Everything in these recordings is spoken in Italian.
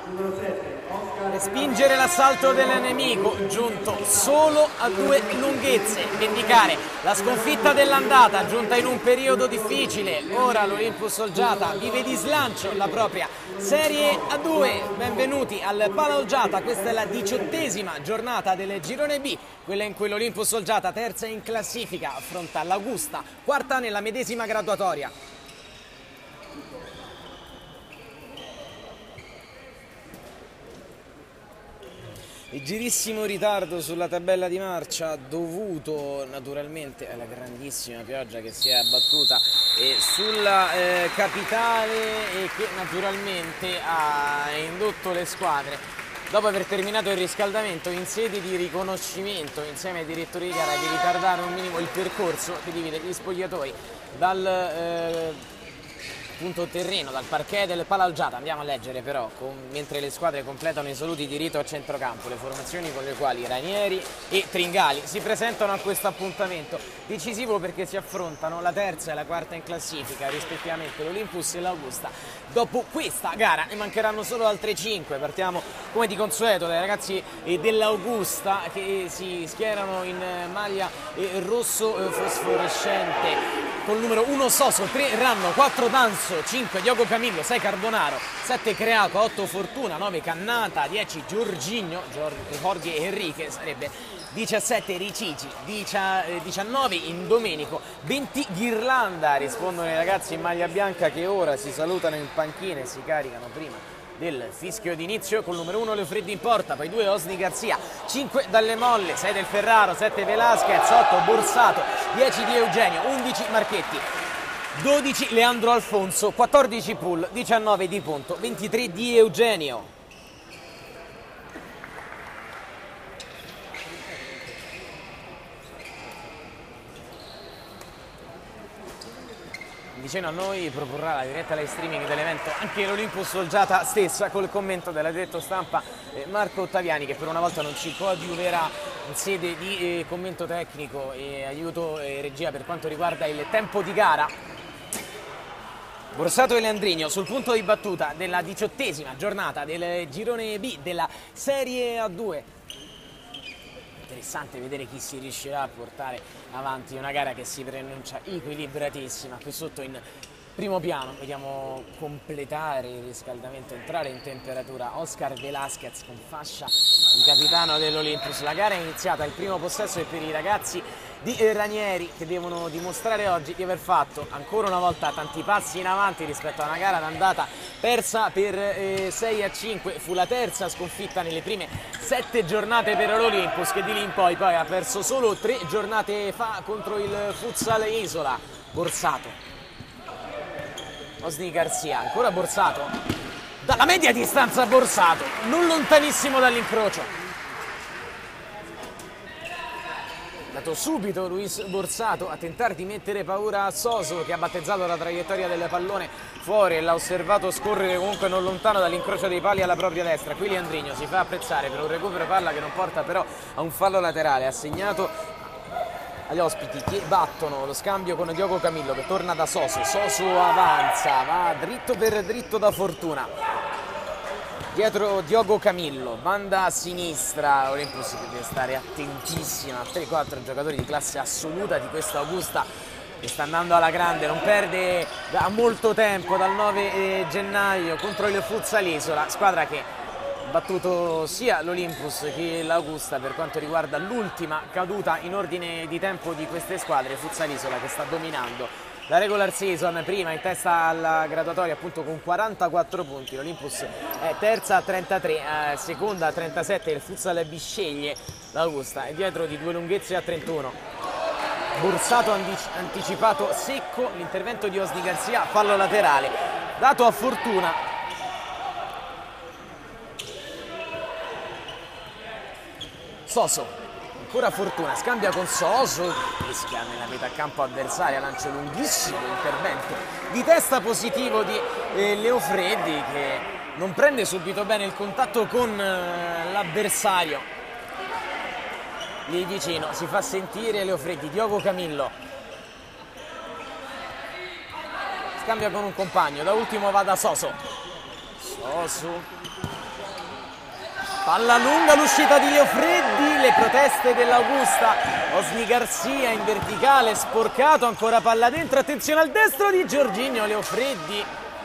Respingere l'assalto del nemico, giunto solo a 2 lunghezze, vendicare la sconfitta dell'andata, giunta in un periodo difficile. Ora l'Olympus Olgiata vive di slancio la propria Serie A2. Benvenuti al Pala Olgiata, questa è la 18ª giornata del girone B, quella in cui l'Olympus Olgiata, terza in classifica, affronta l'Augusta, quarta nella medesima graduatoria. Leggerissimo ritardo sulla tabella di marcia dovuto naturalmente alla grandissima pioggia che si è abbattuta sulla capitale e che naturalmente ha indotto le squadre, dopo aver terminato il riscaldamento, in sede di riconoscimento insieme ai direttori di gara, di ritardare un minimo il percorso che divide gli spogliatoi dal punto terreno, dal parquet del Pala Olgiata. Andiamo a leggere però, mentre le squadre completano i saluti di rito a centrocampo, le formazioni con le quali Ranieri e Tringali si presentano a questo appuntamento decisivo, perché si affrontano la terza e la quarta in classifica, rispettivamente l'Olympus e l'Augusta. Dopo questa gara ne mancheranno solo altre 5. Partiamo come di consueto dai ragazzi dell'Augusta, che si schierano in maglia rosso fosforescente con il numero 1 Soso, 3 Ranno, 4 Danzo, 5 Diogo Camillo, 6 Carbonaro, 7 Creaco, 8 Fortuna, 9 Cannata, 10 Giorginio, Jorge Enrique sarebbe, 17 Ricigi, 19 Indomenico, 20 Ghirlanda. Rispondono i ragazzi in maglia bianca che ora si salutano in panchina e si caricano prima del fischio d'inizio, col numero 1 Leofreddi in porta, poi 2 Osni Garzia, 5 Dalle Molle, 6 del Ferraro, 7 Velasquez, 8 Borsato, 10 di Eugenio, 11 Marchetti, 12 Leandro Alfonso, 14 Pool, 19 Di Ponto, 23 di Eugenio. Vicino a noi proporrà la diretta live streaming dell'evento anche l'Olympus Olgiata stessa, col commento della diretto stampa Marco Ottaviani, che per una volta non ci coadiuverà in sede di commento tecnico e aiuto regia per quanto riguarda il tempo di gara. Borsato e Leandrino sul punto di battuta della 18ª giornata del girone B della Serie A2. Interessante vedere chi si riuscirà a portare avanti una gara che si preannuncia equilibratissima. Qui sotto in primo piano vediamo completare il riscaldamento, entrare in temperatura Oscar Velasquez con fascia di capitano dell'Olympus. La gara è iniziata, il primo possesso è per i ragazzi di Ranieri, che devono dimostrare oggi di aver fatto ancora una volta tanti passi in avanti rispetto a una gara d'andata persa per 6-5. Fu la terza sconfitta nelle prime 7 giornate per l'Olympus, che di lì in poi ha perso solo 3 giornate fa contro il Futsal Isola. Borsato, Osni Garzia, ancora Borsato, dalla media distanza Borsato, non lontanissimo dall'incrocio. Dato subito Luis Borsato a tentare di mettere paura a Soso, che ha battezzato la traiettoria del pallone fuori e l'ha osservato scorrere comunque non lontano dall'incrocio dei pali alla propria destra. Qui Leandrino si fa apprezzare per un recupero palla che non porta però a un fallo laterale, assegnato agli ospiti, che battono lo scambio con Diogo Camillo, che torna da Soso. Soso avanza, va dritto per dritto da Fortuna. Dietro Diogo Camillo, banda a sinistra, Olympus deve stare attentissima a 3-4 giocatori di classe assoluta di questa Augusta, che sta andando alla grande, non perde da molto tempo, dal 9 gennaio contro il Futsal Isola, squadra che ha battuto sia l'Olympus che l'Augusta per quanto riguarda l'ultima caduta in ordine di tempo di queste squadre. Futsal Isola che sta dominando la regular season, prima in testa alla graduatoria appunto con 44 punti, l'Olympus è terza a 33, seconda a 37, il Futsal Bisceglie, l'Augusta è dietro di 2 lunghezze a 31. Borsato anticipato secco, l'intervento di Osni Garzia, fallo laterale, dato a Fortuna. Soso, ancora Fortuna, scambia con Soso, rischia nella metà campo avversaria, lancio lunghissimo, intervento di testa positivo di Leofreddi, che non prende subito bene il contatto con l'avversario. Lì vicino si fa sentire Leofreddi, Diogo Camillo, scambia con un compagno, da ultimo va da Soso. Soso Palla lunga, l'uscita di Leo Freddi, le proteste dell'Augusta. Osni Garcia in verticale, sporcato, ancora palla dentro, attenzione al destro di Giorginio, Leo Freddi.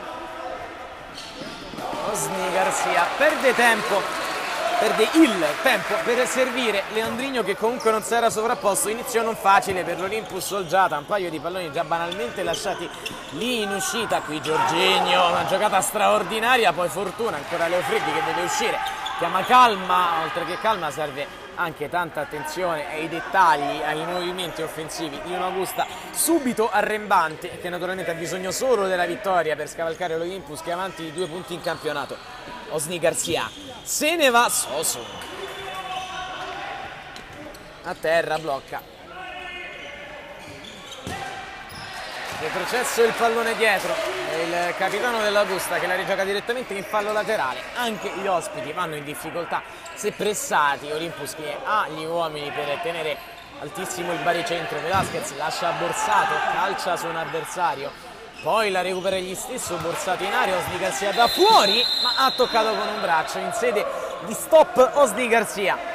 Osni Garcia perde tempo, perde il tempo per servire Leandrigno, che comunque non si era sovrapposto. Inizio non facile per l'Olympus Olgiata, un paio di palloni già banalmente lasciati lì in uscita. Qui Giorginio, una giocata straordinaria, poi fortuna, ancora Leo Freddi che deve uscire. Chiama calma, oltre che calma serve anche tanta attenzione ai dettagli, ai movimenti offensivi di un'Augusta subito arrembante e che naturalmente ha bisogno solo della vittoria per scavalcare l'Olympus, che è avanti di 2 punti in campionato. Osni Garcia, se ne va Soso, a terra, blocca. Retrocesso il pallone dietro, il capitano dell'Augusta che la rigioca direttamente in fallo laterale. Anche gli ospiti vanno in difficoltà se pressati. Olympus che ha gli uomini per tenere altissimo il baricentro. Velasquez lascia Borsato, calcia su un avversario, poi la recupera egli stesso, Borsato in aria, Osni Garcia da fuori, ma ha toccato con un braccio in sede di stop Osni Garcia.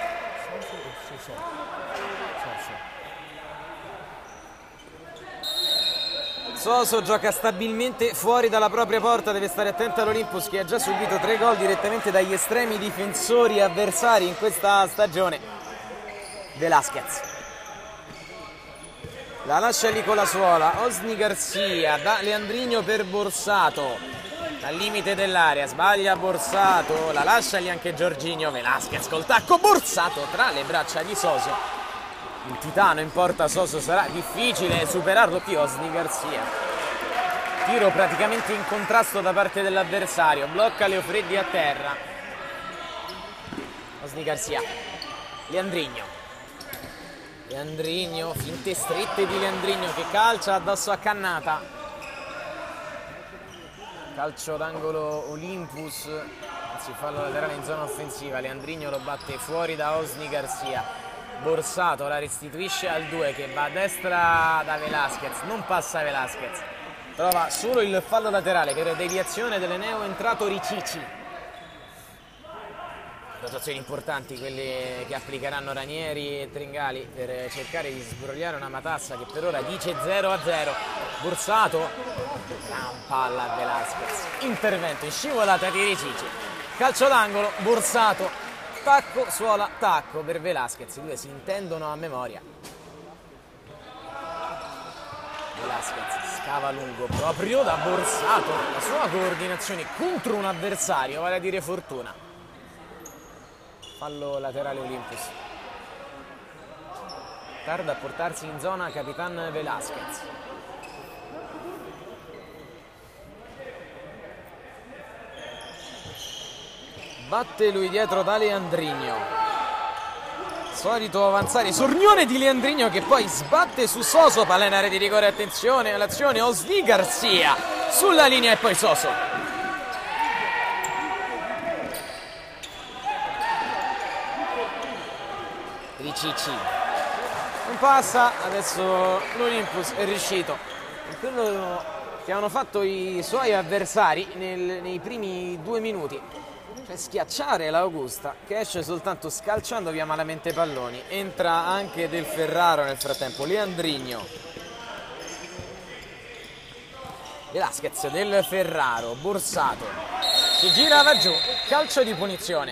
Soso gioca stabilmente fuori dalla propria porta, deve stare attento all'Olympus che ha già subito 3 gol direttamente dagli estremi difensori avversari in questa stagione. Velasquez la lascia lì con la suola, Osni Garcia da Leandrigno per Borsato, al limite dell'area, sbaglia Borsato, la lascia lì anche Giorginio. Velasquez col tacco, Borsato tra le braccia di Soso. Il titano in porta Soso, sarà difficile superarlo. Qui Osni Garcia, tiro praticamente in contrasto da parte dell'avversario, blocca Leo Freddi a terra. Osni Garcia, Leandrigno, finte strette di Leandrigno che calcia addosso a Cannata. Calcio d'angolo Olympus, anzi fallo laterale in zona offensiva. Leandrigno lo batte fuori da Osni Garcia. Borsato la restituisce al 2 che va a destra da Velasquez, non passa Velasquez, trova solo il fallo laterale per deviazione dell'neo entrato Riccici. Rotazioni importanti quelle che applicheranno Ranieri e Tringali per cercare di sbrogliare una matassa che per ora dice 0-0. Borsato, gran palla a Velasquez, intervento in scivolata di Riccici, calcio d'angolo, Borsato, tacco, suola, tacco per Velasquez, i due si intendono a memoria. Velasquez scava lungo proprio da Borsato, la sua coordinazione contro un avversario, vale a dire Fortuna. Fallo laterale Olympus. Tarda a portarsi in zona Capitan Velasquez. Batte lui dietro da Leandrigno, solito avanzare sornione di Leandrigno che poi sbatte su Soso, palla in area di rigore, attenzione all'azione, Osni Garcia sulla linea e poi Soso. Riccici non passa, adesso l'Olympus è riuscito in quello che hanno fatto i suoi avversari nei primi 2 minuti. Cioè schiacciare l'Augusta che esce soltanto scalciando via malamente palloni. Entra anche Del Ferraro nel frattempo, Leandrigno, Velasquez, Del Ferraro, Borsato si gira, va giù, calcio di punizione.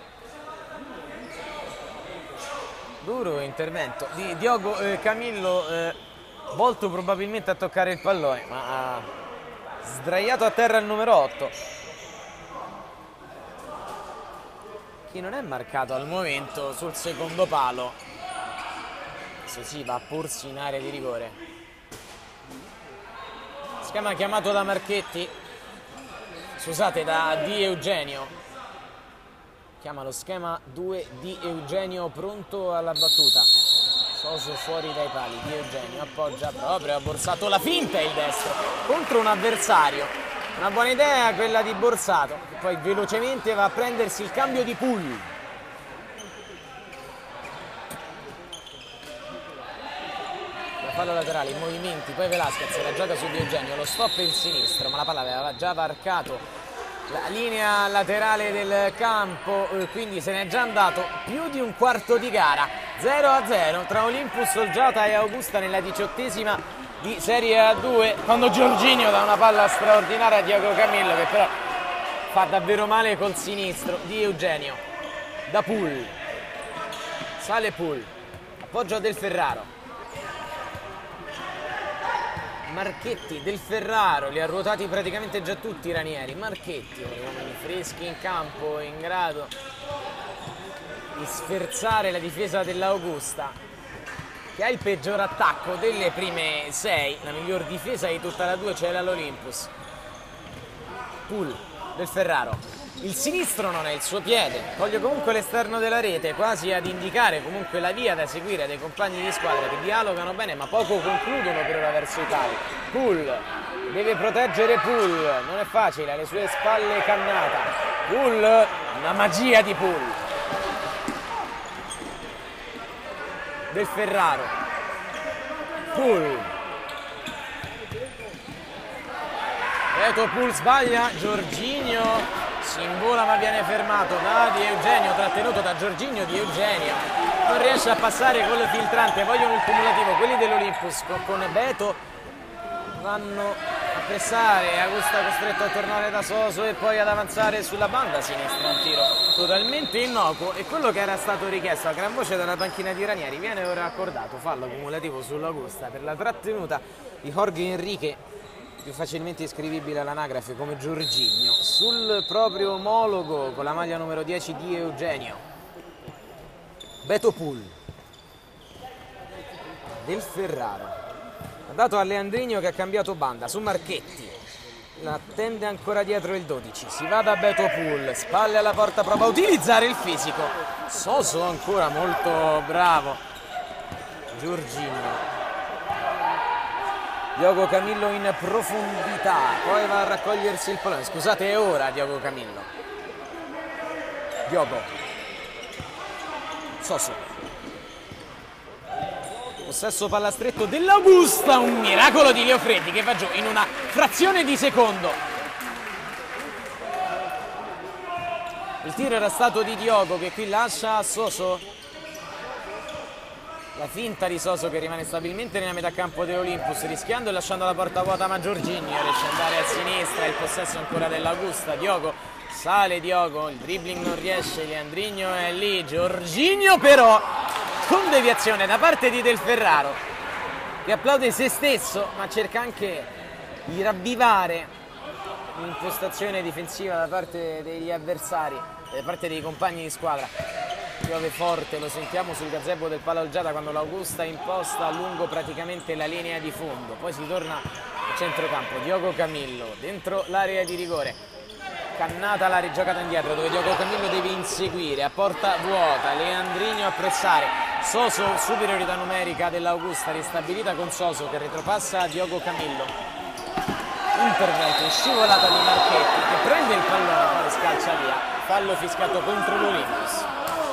Duro intervento di Diogo Camillo, volto probabilmente a toccare il pallone ma ha sdraiato a terra il numero 8. Chi non è marcato al momento sul secondo palo, se si va a porsi in area di rigore. Schema chiamato da Marchetti, scusate, da Di Eugenio. Chiama lo schema 2 Di Eugenio pronto alla battuta. Soso fuori dai pali, Di Eugenio appoggia proprio a Borsato, la finta è il destro contro un avversario. Una buona idea quella di Borsato, che poi velocemente va a prendersi il cambio di pull. La palla laterale, i movimenti, poi Velasquez la gioca su Di Eugenio, lo stop in sinistro, ma la palla aveva già varcato la linea laterale del campo, quindi se n'è già andato più di un quarto di gara. 0-0 tra Olympus Solgiata e Augusta nella 18ª di Serie A2, quando Giorginio dà una palla straordinaria a Diego Camillo, che però fa davvero male col sinistro di Eugenio. Da Pool, sale Pool, appoggio a Del Ferraro. Marchetti, Del Ferraro, li ha ruotati praticamente già tutti i Ranieri. Marchetti, uomini freschi in campo, in grado di sferzare la difesa dell'Augusta, che ha il peggior attacco delle prime 6, la miglior difesa di tutta la 2 c'è l'Olympus. Pool, Del Ferraro, il sinistro non è il suo piede, coglie comunque l'esterno della rete, quasi ad indicare comunque la via da seguire dei compagni di squadra che dialogano bene ma poco concludono per ora verso i pali. Pool deve proteggere Pool, non è facile, alle sue spalle Cannata. Pool, una magia di Pool. Del Ferraro, Pool, Beto Pool sbaglia, Giorginio si invola ma viene fermato da Di Eugenio, trattenuto da Giorginio. Di Eugenio non riesce a passare con il filtrante, vogliono il cumulativo quelli dell'Olympus, con Beto vanno a pressare, Augusta costretto a tornare da Soso e poi ad avanzare sulla banda sinistra, un tiro totalmente innocuo, e quello che era stato richiesto a gran voce dalla panchina di Ranieri viene ora accordato, fallo cumulativo sull'Augusta per la trattenuta di Jorge Enrique, più facilmente iscrivibile all'anagrafe come Giorginio, sul proprio omologo con la maglia numero 10 di Eugenio. Beto Pool, Del Ferraro, ha dato a Leandrino che ha cambiato banda su Marchetti, la attende ancora dietro il 12, si va da Beto Pool, spalle alla porta, prova a utilizzare il fisico, Soso ancora molto bravo, Giorginio, Diogo Camillo in profondità, poi va a raccogliersi il pallone, scusate è ora Diogo Camillo, Diogo, Soso, possesso pallastretto dell'Augusta, un miracolo di Leo Freddi che va giù in una frazione di secondo. Il tiro era stato di Diogo che qui lascia a Soso. La finta di Soso che rimane stabilmente nella metà campo dell'Olympus, rischiando e lasciando la porta vuota, ma Giorginio riesce ad andare a sinistra, il possesso ancora dell'Augusta. Diogo, sale Diogo, il dribbling non riesce, Leandrino è lì, Giorginio però con deviazione da parte di Del Ferraro, che applaude se stesso ma cerca anche di ravvivare l'impostazione difensiva da parte degli avversari, da parte dei compagni di squadra. Piove forte, lo sentiamo sul gazebo del Pala Olgiata quando l'Augusta imposta lungo praticamente la linea di fondo, poi si torna al centrocampo. Diogo Camillo dentro l'area di rigore, Cannata la rigiocata indietro dove Diogo Camillo deve inseguire a porta vuota, Leandrino a pressare, Soso, superiorità numerica dell'Augusta ristabilita con Soso che retropassa a Diogo Camillo, intervento in scivolata di Marchetti che prende il pallone poi scalcia via, fallo fiscato contro l'Olympus.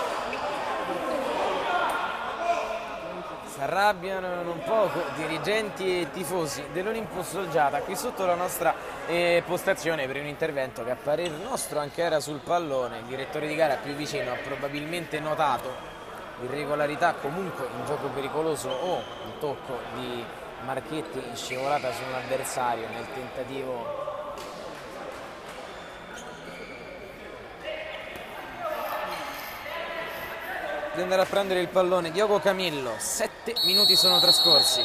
Si arrabbiano non poco dirigenti e tifosi dell'Olympus Solgiata qui sotto la nostra postazione per un intervento che a parer nostro anche era sul pallone. Il direttore di gara più vicino ha probabilmente notato irregolarità, comunque un gioco pericoloso o un tocco di Marchetti in scivolata su un avversario nel tentativo di andare a prendere il pallone. Diogo Camillo, 7 minuti sono trascorsi.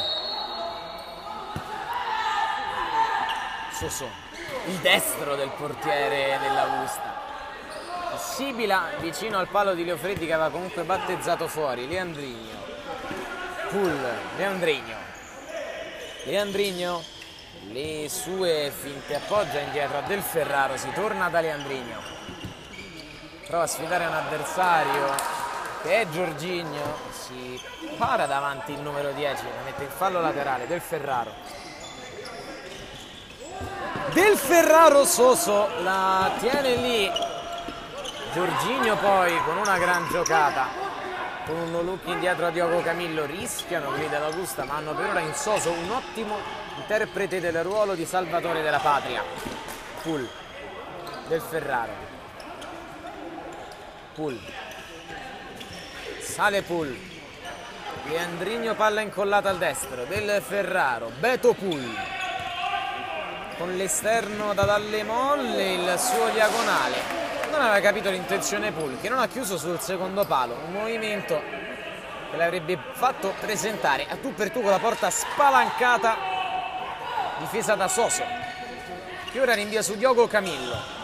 Soso, il destro del portiere dell'Augusta. Sibila vicino al palo di Leo Freddi che aveva comunque battezzato fuori. Leandrino, Pool, Leandrino, le sue finte appoggia indietro a Del Ferraro, si torna da Leandrino, prova a sfidare un avversario che è Giorginio, si para davanti il numero 10, la mette in fallo laterale. Del Ferraro Soso la tiene lì, Giorginio poi con una gran giocata, con un look indietro a Diogo Camillo, rischiano quelli dell'Augusta ma hanno per ora in Soso un ottimo interprete del ruolo di salvatore della patria. Pool, Del Ferraro. Pool. Sale Pool. Leandrigno, palla incollata al destro. Del Ferraro. Beto Pool. Con l'esterno da Dalle Molle, il suo diagonale. Non aveva capito l'intenzione Pool, che non ha chiuso sul secondo palo. Un movimento che l'avrebbe fatto presentare a tu per tu con la porta spalancata, difesa da Soso, che ora rinvia su Diogo Camillo.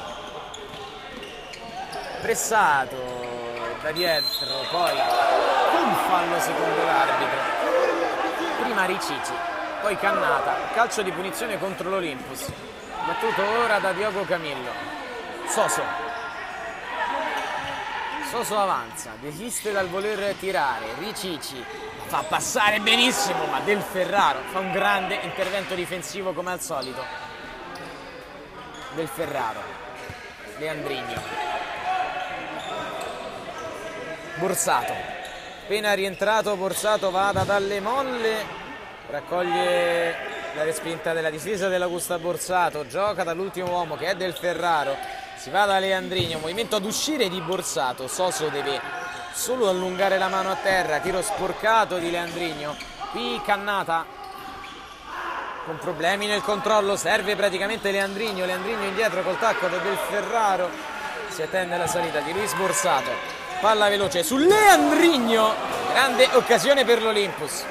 Pressato da dietro, poi un fallo secondo l'arbitro. Prima Ricici, poi Cannata, calcio di punizione contro l'Olympus, battuto ora da Diogo Camillo. Soso avanza, desiste dal voler tirare. Ricici fa passare benissimo, ma Del Ferraro fa un grande intervento difensivo come al solito. Del Ferraro. Leandrigno. Borsato, appena rientrato Borsato va da Dalle Molle, raccoglie la respinta della difesa dell'Augusta Borsato, gioca dall'ultimo uomo che è Del Ferraro, si va da Leandrigno, movimento ad uscire di Borsato. Soso deve solo allungare la mano a terra, tiro sporcato di Leandrigno. Qui Cannata con problemi nel controllo, serve praticamente Leandrigno indietro col tacco da Del Ferraro, si attende la salita di Luis Borsato. Palla veloce su Leandrigno, grande occasione per l'Olympus.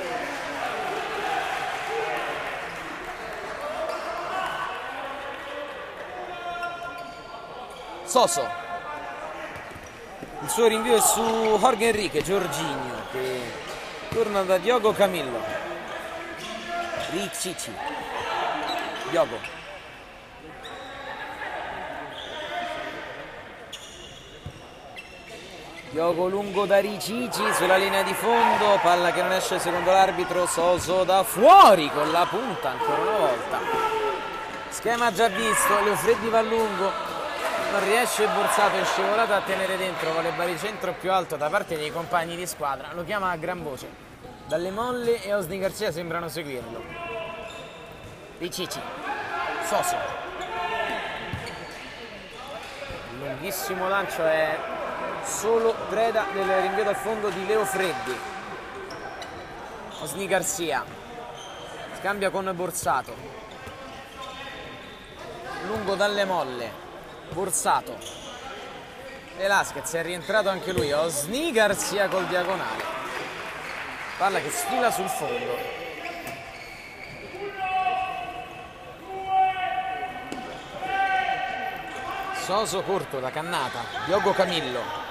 Soso, il suo rinvio è su Jorge Enrique Jorginho, che torna da Diogo Camillo. Ricici, Diogo. Diogo lungo da Ricici sulla linea di fondo, palla che non esce secondo l'arbitro. Soso da fuori con la punta ancora una volta. Schema già visto, Leofreddi va lungo, non riesce Borsato, è scivolato a tenere dentro, vuole baricentro più alto da parte dei compagni di squadra, lo chiama a gran voce. Dalle Molle e Osni Garcia sembrano seguirlo. Ricici, Soso. Il lunghissimo lancio è solo preda del rinvio dal fondo di Leofreddi. Osni Garcia scambia con Borsato, lungo Dalle Molle, Borsato, Velasquez è rientrato anche lui. Osni Garcia col diagonale, palla che sfila sul fondo. Soso corto da Cannata, Diogo Camillo.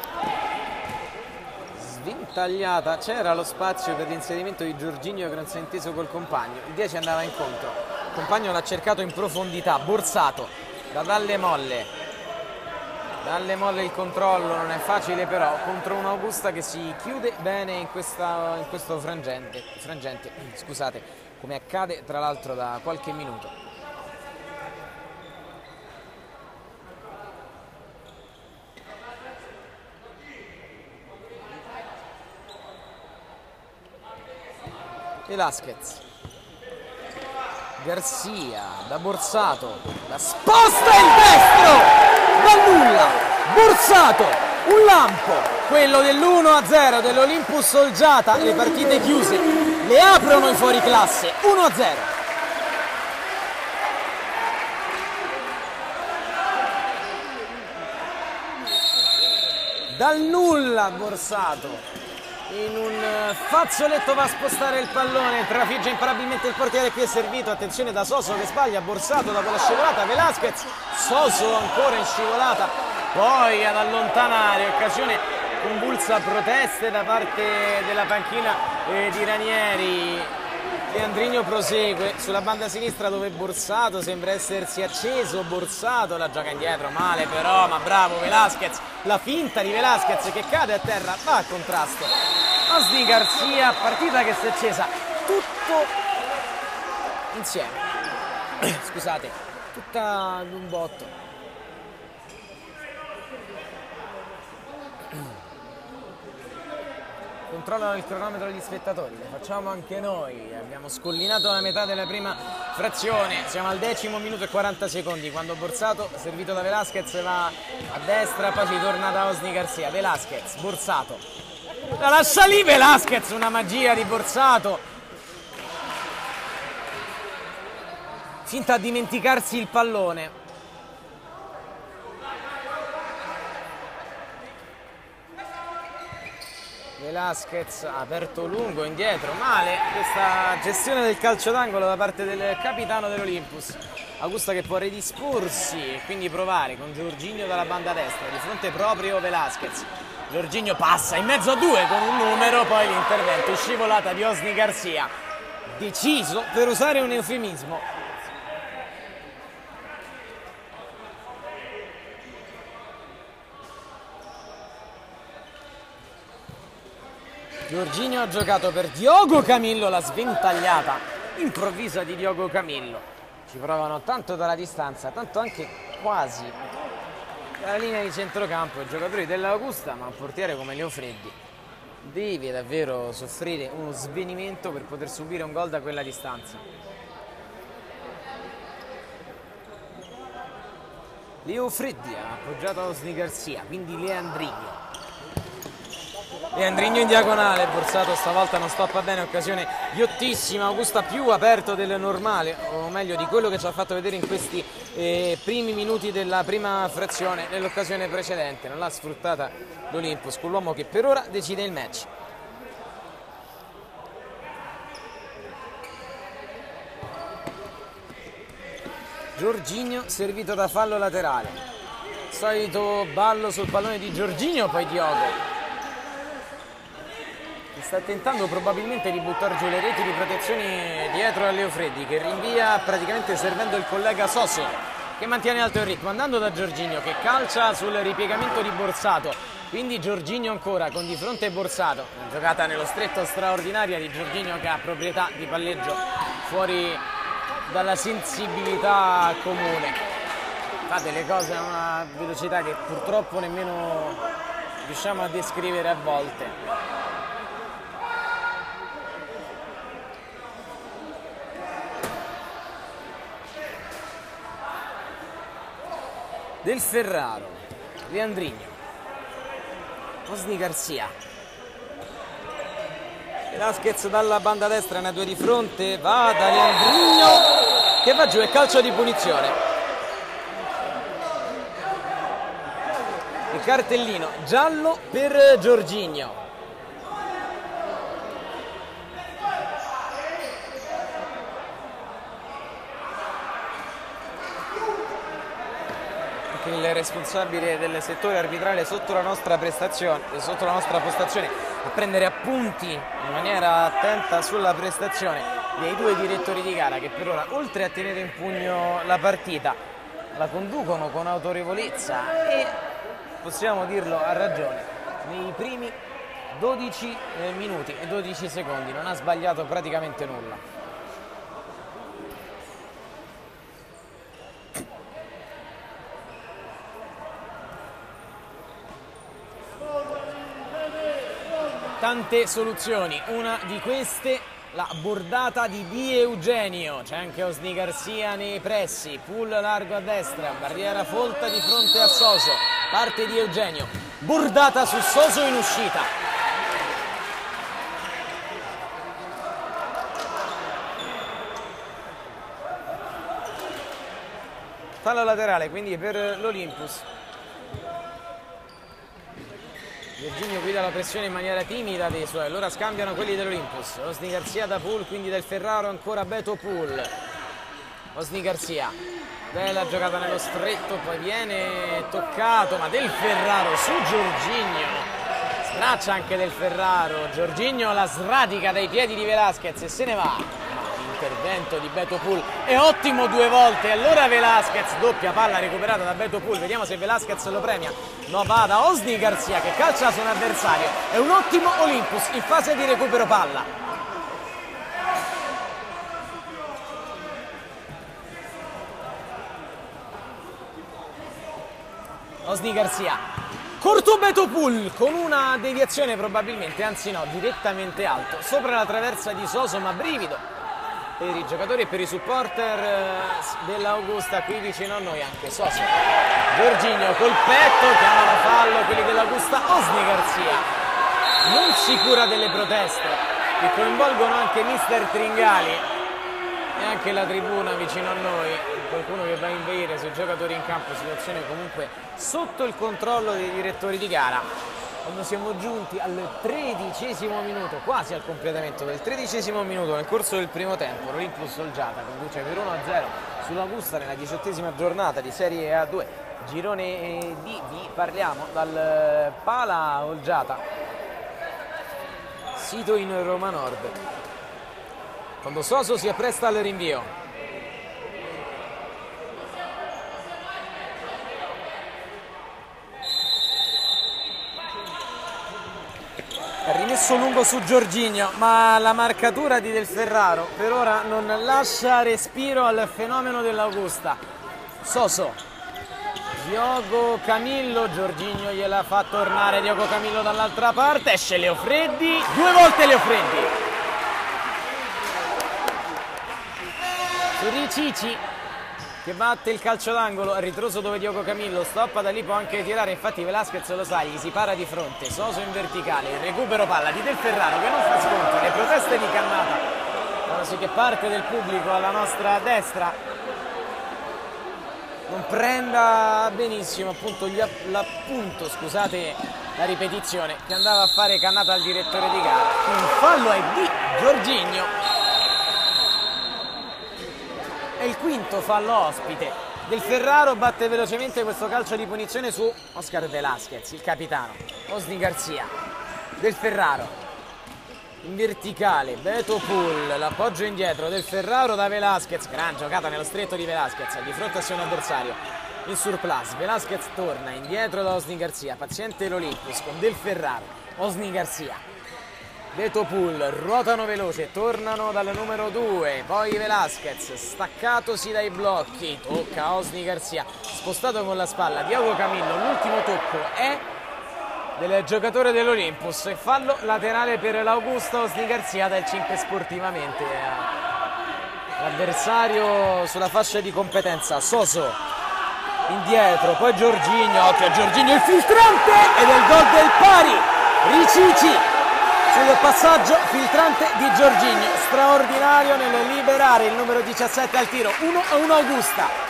Sventagliata, c'era lo spazio per l'inserimento di Jorginho che non si è inteso col compagno, il 10 andava incontro, il compagno l'ha cercato in profondità. Borsato da Dalle Molle, il controllo non è facile però contro un'Augusta che si chiude bene in questo frangente, scusate, come accade tra l'altro da qualche minuto. Velasquez, Garcia da Borsato, la sposta il destro dal nulla. Borsato, un lampo, quello dell'1-0 dell'Olympus Solgiata. Le partite chiuse le aprono i fuoriclasse. 1-0. Dal nulla Borsato, in un fazzoletto va a spostare il pallone, trafigge imparabilmente il portiere, qui è servito, attenzione da Soso che sbaglia. Borsato dopo la scivolata, Velasquez, Soso ancora in scivolata, poi ad allontanare, occasione convulsa, proteste da parte della panchina di Ranieri. Leandrigno prosegue sulla banda sinistra dove Borsato sembra essersi acceso. Borsato la gioca indietro, male però, ma bravo Velasquez, la finta di Velasquez che cade a terra, va a contrasto. Osni Garcia, partita che si è accesa tutto insieme, scusate, tutta d'un botto. controllano il cronometro gli spettatori, lo facciamo anche noi. Abbiamo scollinato la metà della prima frazione, siamo al 10° minuto e 40 secondi quando Borsato, servito da Velasquez, va a destra, poi ci torna da Osni Garcia. Velasquez, Borsato, la lascia lì Velasquez, una magia di Borsato, finta a dimenticarsi il pallone. Velasquez aperto lungo, indietro, male questa gestione del calcio d'angolo da parte del capitano dell'Olympus. Augusta che può redisporsi e quindi provare con Jorginho dalla banda destra, di fronte proprio Velasquez. Jorginho passa in mezzo a due con un numero, poi l'intervento, scivolata di Osni Garcia, deciso per usare un eufemismo. Jorginho ha giocato per Diogo Camillo, la sventagliata improvvisa di Diogo Camillo. Ci provano tanto dalla distanza, tanto anche quasi dalla linea di centrocampo i giocatori dell'Augusta, ma un portiere come Leo Freddi deve davvero soffrire uno svenimento per poter subire un gol da quella distanza. Leo Freddi ha appoggiato a Osni Garcia, quindi Leandrinho. Leandrinho in diagonale, Borsato stavolta non stoppa bene, occasione ghiottissima, Augusta più aperto del normale, o meglio di quello che ci ha fatto vedere in questi primi minuti della prima frazione nell'occasione precedente. Non l'ha sfruttata l'Olympus con l'uomo che per ora decide il match. Jorginho servito da fallo laterale, solito ballo sul pallone di Jorginho, poi Diogo sta tentando probabilmente di buttare giù le reti di protezione dietro a Leo Freddi, che rinvia praticamente servendo il collega Soso, che mantiene alto il ritmo, andando da Jorginho che calcia sul ripiegamento di Borsato, quindi Jorginho ancora con di fronte Borsato, una giocata nello stretto straordinaria di Jorginho che ha proprietà di palleggio fuori dalla sensibilità comune, fa delle cose a una velocità che purtroppo nemmeno riusciamo a descrivere a volte. Del Ferraro, Leandrinho, Osni Garcia, Velasquez dalla banda destra, ne ha due di fronte, va da Leandrinho che va giù e calcio di punizione. Il cartellino giallo per Jorginho. Il responsabile del settore arbitrale sotto la nostra prestazione, sotto la nostra postazione, a prendere appunti in maniera attenta sulla prestazione dei due direttori di gara che per ora, oltre a tenere in pugno la partita, la conducono con autorevolezza e, possiamo dirlo a ragione, nei primi 12 minuti e 12 secondi non ha sbagliato praticamente nulla. Tante soluzioni, una di queste la bordata di Eugenio, c'è anche Osni Garcia nei pressi, pull largo a destra, barriera folta di fronte a Soso, parte di Eugenio, bordata su Soso in uscita. Fallo laterale quindi per l'Olympus. Jorginho guida la pressione in maniera timida dei suoi, allora scambiano quelli dell'Olympus. Osni Garcia da Pool, quindi del Ferraro ancora Beto Pool. Osni Garcia, bella giocata nello stretto, poi viene toccato, ma del Ferraro su Jorginho, straccia anche del Ferraro, Jorginho la sradica dai piedi di Velasquez e se ne va. Intervento di Beto Pool è ottimo due volte, allora Velasquez, doppia palla recuperata da Beto Pool, vediamo se Velasquez lo premia. No, va da Osni Garcia che calcia su un avversario, è un ottimo Olympus in fase di recupero palla. Osni Garcia Corto Betopul con una deviazione probabilmente, anzi no, direttamente alto, sopra la traversa di Soso, ma brivido per i giocatori e per i supporter dell'Augusta qui vicino a noi, anche Soso. Giorginio col petto, chiamano fallo quelli dell'Augusta. Osni Garzia non si cura delle proteste che coinvolgono anche mister Tringali e anche la tribuna vicino a noi, qualcuno che va a inveire sui giocatori in campo, situazione comunque sotto il controllo dei direttori di gara. Quando siamo giunti al 13° minuto, quasi al completamento del 13° minuto nel corso del primo tempo, l'Olympus Olgiata conduce per 1-0 sull'Augusta nella 18ª giornata di Serie A2, girone D. Vi parliamo dal Pala Olgiata, sito in Roma Nord. Quando Soso si appresta al rinvio. Rimesso lungo su Giorginio, ma la marcatura di Del Ferraro per ora non lascia respiro al fenomeno dell'Augusta. Soso, Diogo Camillo, Giorginio gliela fa tornare Diogo Camillo dall'altra parte, esce Leofreddi, 2 volte Leofreddi. Ricici che batte il calcio d'angolo a ritroso dove Diogo Camillo stoppa, da lì può anche tirare, infatti Velasquez lo sa, gli si para di fronte. Soso in verticale, il recupero palla di Del Ferraro che non fa sconto, le proteste di Cannata fanno sì che parte del pubblico alla nostra destra non prenda benissimo appunto l'appunto, scusate la ripetizione, che andava a fare Cannata al direttore di gara. Il fallo è di Giorginio. È il quinto fallo ospite. Del Ferraro batte velocemente questo calcio di punizione su Oscar Velasquez, il capitano. Osni Garzia, Del Ferraro in verticale, Betopul, l'appoggio indietro Del Ferraro da Velasquez, gran giocata nello stretto di Velasquez di fronte al suo avversario in surplus. Velasquez torna indietro da Osni Garzia, paziente l'Olympus con Del Ferraro, Osni Garzia, Betopul, ruotano veloce, tornano dal numero 2, poi Velasquez, staccatosi dai blocchi, tocca Osni Garzia, spostato con la spalla Diogo Camillo, l'ultimo tocco è del giocatore dell'Olympus, e fallo laterale per l'Augusta. Osni Garzia dà il 5 sportivamente l'avversario sulla fascia di competenza. Soso indietro, poi Giorginio, occhio a Giorginio, il filtrante ed è il gol del pari. Ricici sul passaggio filtrante di Giorginio, straordinario nel liberare il numero 17 al tiro. 1-1 Augusta.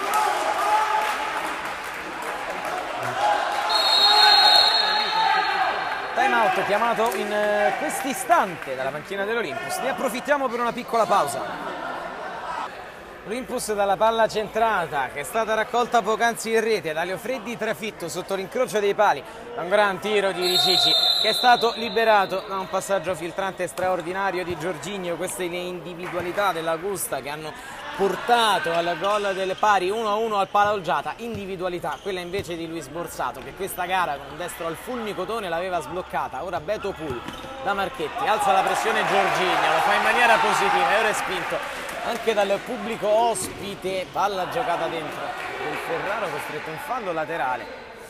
Time out chiamato in quest'istante dalla panchina dell'Olympus. Ne approfittiamo per una piccola pausa. Olympus dalla palla centrata che è stata raccolta poc'anzi in rete da Leofreddi, trafitto sotto l'incrocio dei pali da un gran tiro di Ricici che è stato liberato da un passaggio filtrante straordinario di Giorginio. Queste le individualità dell'Augusta che hanno portato al gol del pari 1-1 al Pala Olgiata, individualità, quella invece di Luis Borsato che questa gara con un destro al fulmicotone l'aveva sbloccata. Ora Betopul da Marchetti, alza la pressione Giorginio, lo fa in maniera positiva e ora è spinto anche dal pubblico ospite, palla giocata dentro Del Ferraro, costretto in fallo laterale.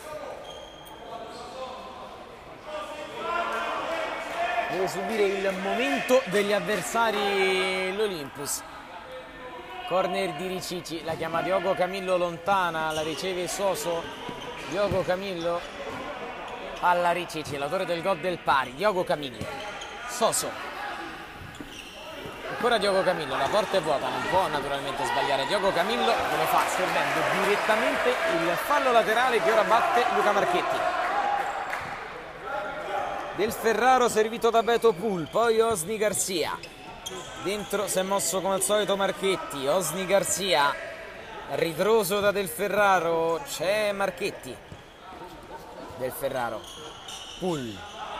Deve subire il momento degli avversari l'Olympus. Corner di Ricici, la chiama Diogo Camillo lontana, la riceve Soso. Diogo Camillo alla Ricici, l'autore del gol del pari. Diogo Camillo, Soso. Ancora Diogo Camillo, la porta è vuota, non può naturalmente sbagliare Diogo Camillo, come fa servendo direttamente il fallo laterale che ora batte Luca Marchetti. Del Ferraro servito da Betopul, poi Osni Garzia. Dentro si è mosso come al solito Marchetti, Osni Garzia, ritroso da Del Ferraro, c'è Marchetti. Del Ferraro, Pul,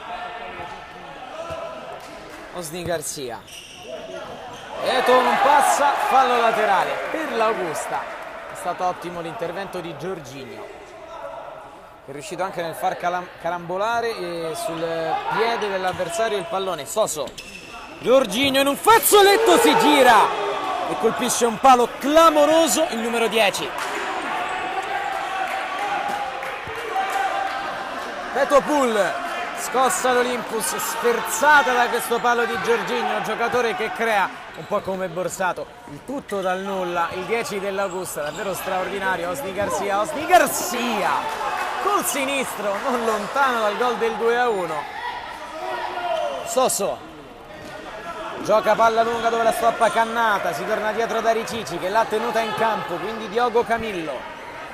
Osni Garzia. Eto non passa, fallo laterale per l'Augusta. È stato ottimo l'intervento di Giorginio, è riuscito anche nel far carambolare sul piede dell'avversario il pallone. Soso, Giorginio in un fazzoletto si gira e colpisce un palo clamoroso il numero 10. Vetopul scossa l'Olympus, sferzata da questo palo di Jorginho, giocatore che crea un po' come Borsato, il tutto dal nulla, il 10 dell'Augusta, davvero straordinario. Osni Garcia col sinistro, non lontano dal gol del 2-1. Soso gioca palla lunga dove la stoppa Cannata, si torna dietro da Ricici che l'ha tenuta in campo, quindi Diogo Camillo.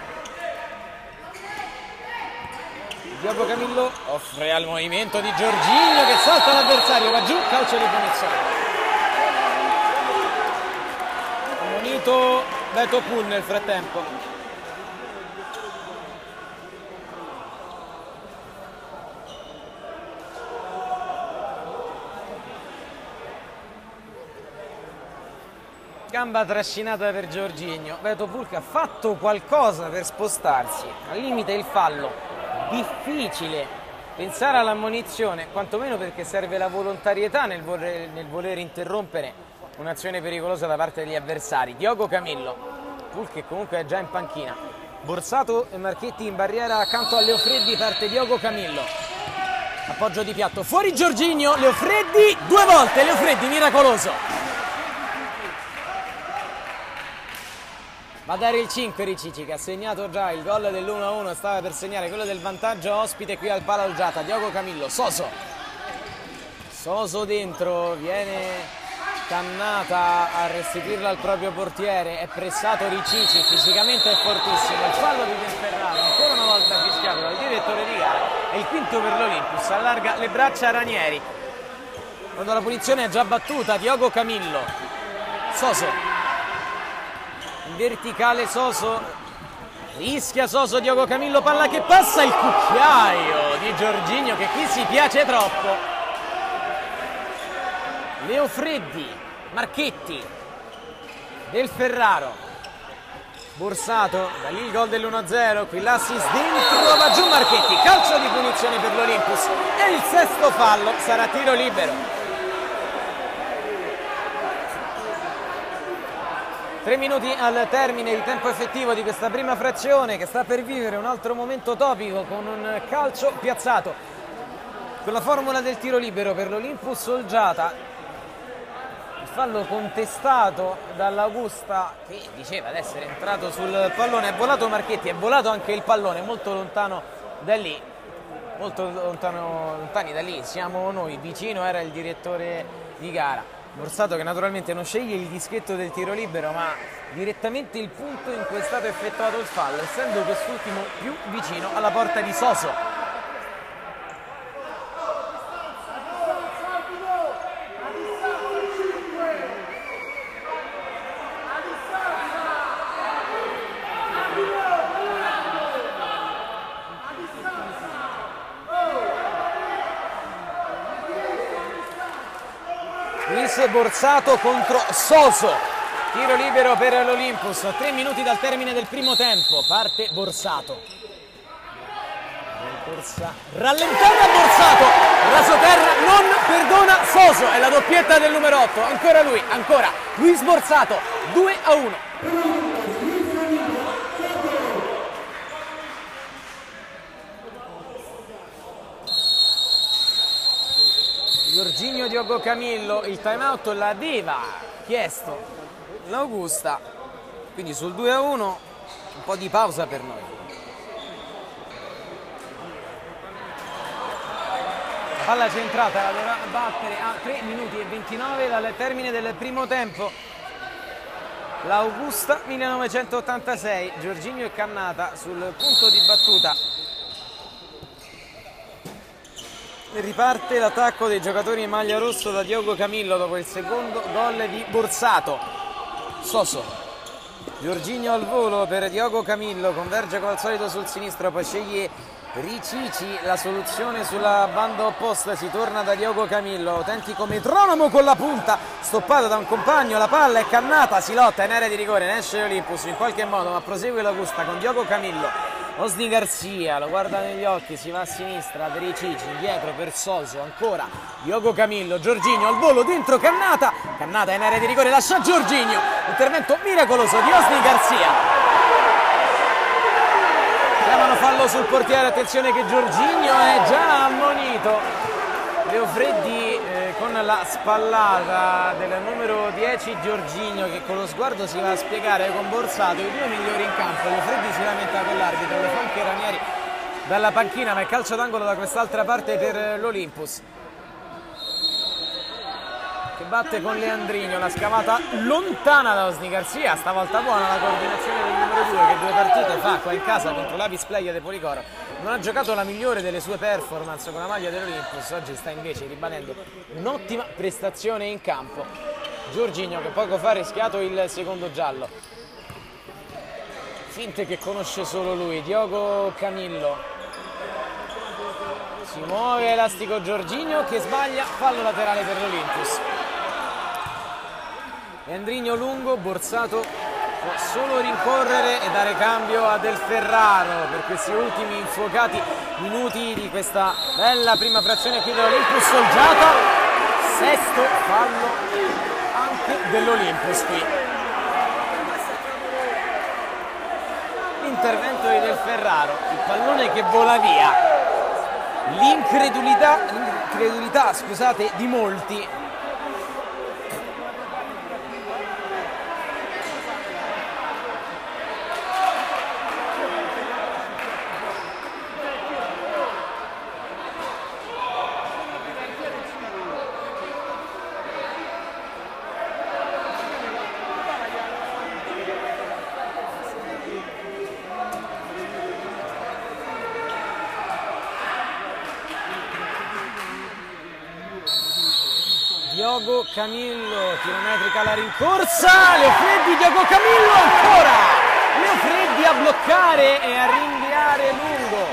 Diogo Camillo offre al movimento di Jorginho che salta l'avversario, va giù, calcio di punizione. Munito Vetopul nel frattempo. Gamba trascinata per Jorginho. Vetopul che ha fatto qualcosa per spostarsi, al limite il fallo. Difficile pensare all'ammonizione, quantomeno perché serve la volontarietà nel voler interrompere un'azione pericolosa da parte degli avversari. Diogo Camillo, Pul che comunque è già in panchina. Borsato e Marchetti in barriera accanto a Leofreddi, parte Diogo Camillo. Appoggio di piatto, fuori Jorginho, Leofreddi, 2 volte, Leofreddi miracoloso. Va a dare il 5 Ricici che ha segnato già il gol dell'1-1, stava per segnare quello del vantaggio ospite qui al Pala Olgiata. Diogo Camillo, Soso dentro, viene Cannata a restituirla al proprio portiere, è pressato Ricici, fisicamente è fortissimo, il fallo di Delferraro ancora una volta fischiato dal direttore di gara, è il quinto per l'Olympus, allarga le braccia Ranieri, quando la punizione è già battuta. Diogo Camillo, Soso in verticale, Soso rischia, Diogo Camillo, palla che passa, il cucchiaio di Jorginho che qui si piace troppo. Leofreddi, Marchetti, Delferraro, Borsato, da lì il gol dell'1-0, qui l'assist dentro, va giù Marchetti, calcio di punizione per l'Olympus e il sesto fallo, sarà tiro libero. 3 minuti al termine di tempo effettivo di questa prima frazione che sta per vivere un altro momento topico con un calcio piazzato. Con la formula del tiro libero per l'Olympus Olgiata, il fallo contestato dall'Augusta che diceva di essere entrato sul pallone, è volato Marchetti, è volato anche il pallone, molto lontano da lì, lontani da lì siamo noi, vicino era il direttore di gara. Borsato che naturalmente non sceglie il dischetto del tiro libero ma direttamente il punto in cui è stato effettuato il fallo, essendo quest'ultimo più vicino alla porta di Soso. Borsato contro Soso, tiro libero per l'Olympus, 3 minuti dal termine del primo tempo, parte Borsato, corsa rallentata Borsato, rasoterra non perdona Soso, è la doppietta del numero 8, ancora lui, ancora Luis Borsato, 2-1. Jorginho, Diogo Camillo, il time out l'aveva chiesto l'Augusta, quindi sul 2-1 un po' di pausa per noi. La palla centrata la dovrà battere a 3 minuti e 29 dal termine del primo tempo. L'Augusta 1986, Jorginho e Cannata sul punto di battuta. Riparte l'attacco dei giocatori in maglia rosso da Diogo Camillo dopo il secondo gol di Borsato. Soso, Jorginho al volo per Diogo Camillo, converge come al solito sul sinistro, poi sceglie Ricici, la soluzione sulla banda opposta, si torna da Diogo Camillo, autentico metronomo con la punta, stoppato da un compagno, la palla è Cannata, si lotta in area di rigore, ne esce Olympus in qualche modo ma prosegue l'Augusta con Diogo Camillo. Osni Garcia lo guarda negli occhi, si va a sinistra, Ricici indietro per Soso, ancora Diogo Camillo, Jorginho al volo dentro Cannata, Cannata in area di rigore, lascia Jorginho, intervento miracoloso di Osni Garcia. Chiamano fallo sul portiere, attenzione che Jorginho è già ammonito. Leo Freddi con la spallata del numero 10 Jorginho, che con lo sguardo si va a spiegare con Borsato, i due migliori in campo. Leo Freddi si lamenta con l'arbitro, lo fa anche Ranieri dalla panchina, ma è calcio d'angolo da quest'altra parte per l'Olympus, che batte con Leandrinho, la scavata lontana da Osni Garcia, stavolta buona la coordinazione del numero 2 che 2 partite fa qua in casa contro l'Avis Playa de Policoro. Non ha giocato la migliore delle sue performance con la maglia dell'Olympus, oggi sta invece rimanendo un'ottima prestazione in campo. Jorginho, che poco fa ha rischiato il secondo giallo. Finte che conosce solo lui, Diogo Camillo. Si muove elastico Jorginho che sbaglia, fallo laterale per l'Olympus. Leandrinho lungo, Borsato può solo rincorrere e dare cambio a Del Ferraro per questi ultimi infuocati minuti di questa bella prima frazione qui dell'Olympus. Solgiata, sesto fallo anche dell'Olympus qui. L'intervento di Del Ferraro, il pallone che vola via, l'incredulità, scusate, di molti. Diogo Camillo, chilometrica la rincorsa, Leo Freddi, Diogo Camillo ancora, Leo Freddi a bloccare e a rinviare lungo.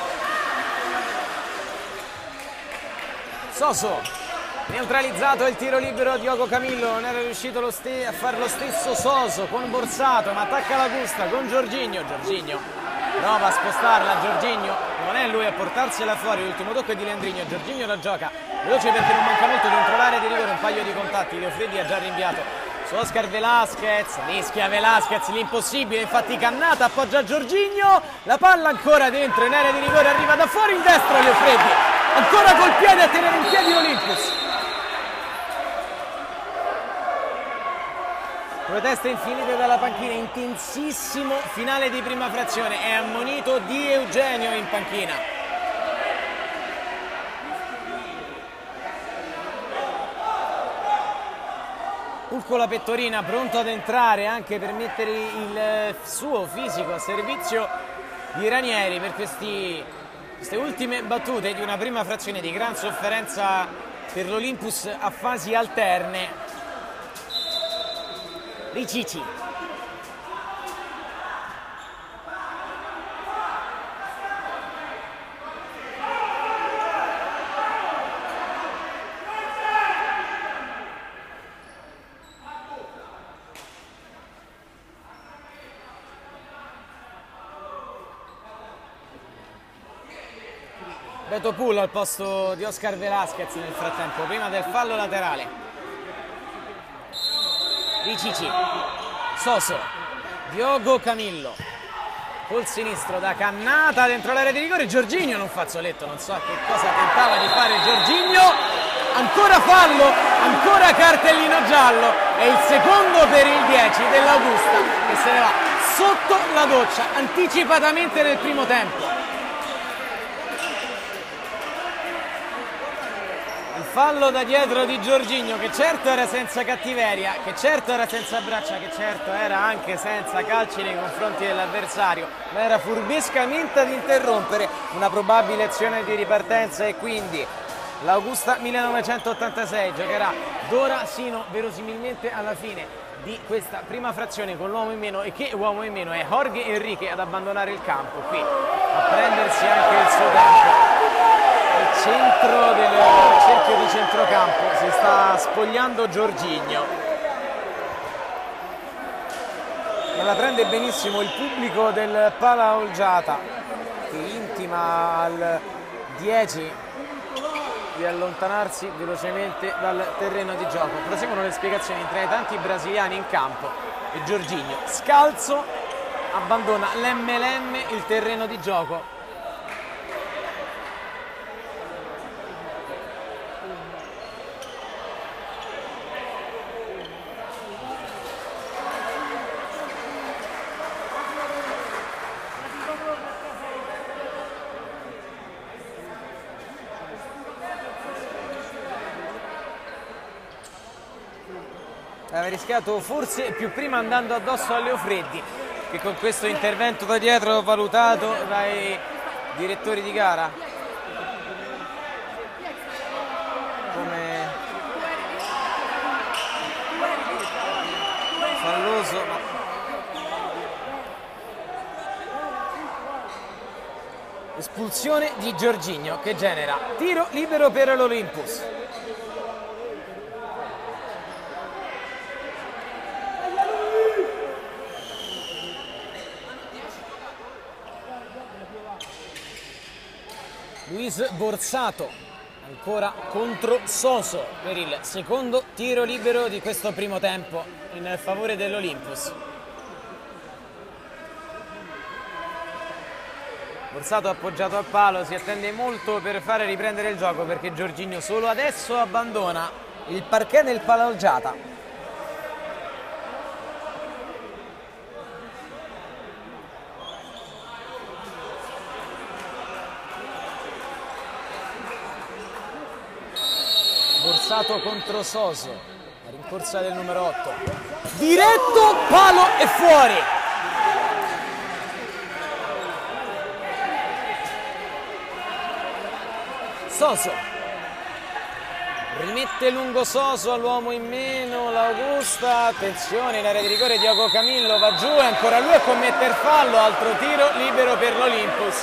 Soso, neutralizzato il tiro libero, Diogo Camillo, non era riuscito a fare lo stesso Soso con Borsato, ma attacca la Gusta con Jorginho, prova a spostarla, Jorginho, non è lui a portarsela fuori, l'ultimo tocco è di Leandrinho, Jorginho la gioca veloce perché non manca molto dentro l'area di rigore, un paio di contatti, Leo Freddi ha già rinviato su Oscar Velasquez, rischia Velasquez l'impossibile, infatti Cannata appoggia Jorginho, la palla ancora dentro in area di rigore, arriva da fuori in destra Leo Freddi, ancora col piede a tenere in piedi l'Olympus. Proteste infinite dalla panchina, intensissimo finale di prima frazione, è ammonito Di Eugenio in panchina. Urco la pettorina, pronto ad entrare anche per mettere il suo fisico a servizio di Ranieri per queste ultime battute di una prima frazione di gran sofferenza per l'Olympus a fasi alterne. Ricici. Beto Pullo al posto di Oscar Velasquez nel frattempo, prima del fallo laterale. Ricici, Soso, Diogo Camillo, col sinistro da Cannata dentro l'area di rigore, Jorginho, non fazzoletto, non so che cosa tentava di fare Jorginho, ancora fallo, ancora cartellino giallo, è il secondo per il 10 dell'Augusta che se ne va sotto la doccia anticipatamente nel primo tempo. Fallo da dietro di Jorginho, che certo era senza cattiveria, che certo era senza braccia, che certo era anche senza calci nei confronti dell'avversario, ma era furbescamente ad interrompere una probabile azione di ripartenza e quindi l'Augusta 1986 giocherà d'ora sino verosimilmente alla fine di questa prima frazione con l'uomo in meno, e che uomo in meno è Jorge Enrique ad abbandonare il campo qui a prendersi anche il suo tempo. Al centro del cerchio di centrocampo si sta spogliando Jorginho, ma la prende benissimo il pubblico del Pala Olgiata, che intima al 10 di allontanarsi velocemente dal terreno di gioco. Proseguono le spiegazioni tra i tanti brasiliani in campo e Jorginho scalzo abbandona l'MLM il terreno di gioco. Aveva rischiato forse più prima andando addosso a Leo Freddi, che con questo intervento da dietro valutato dai direttori di gara come falloso, ma espulsione di Jorginho che genera tiro libero per l'Olympus. Luis Borsato ancora contro Soso per il secondo tiro libero di questo primo tempo in favore dell'Olympus. Borsato appoggiato al palo, si attende molto per fare riprendere il gioco perché Jorginho solo adesso abbandona il parquet del Palolgiata. Borsato contro Soso, la rincorsa del numero 8, diretto, palo e fuori. Soso rimette lungo Soso all'uomo in meno, l'Augusta, attenzione, l'area di rigore Diogo Camillo va giù e ancora lui a commettere fallo, altro tiro libero per l'Olympus.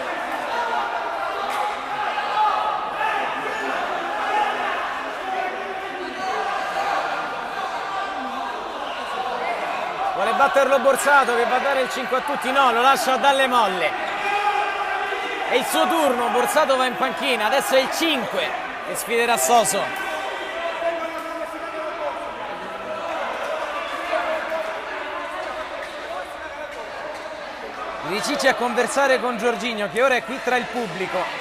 Vuole batterlo Borsato che va a dare il 5 a tutti, no, lo lascia a Dalle Molle. È il suo turno, Borsato va in panchina, adesso è il 5 che sfiderà Soso. Ricicci a conversare con Jorginho che ora è qui tra il pubblico.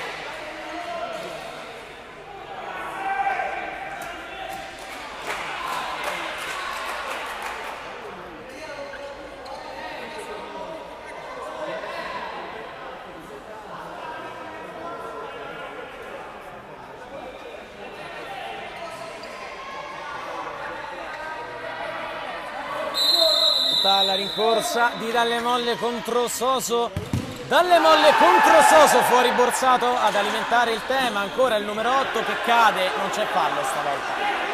La rincorsa di Dalle Molle contro Soso, Dalle Molle contro Soso, fuori Borsato ad alimentare il tema, ancora il numero 8 che cade, non c'è fallo stavolta.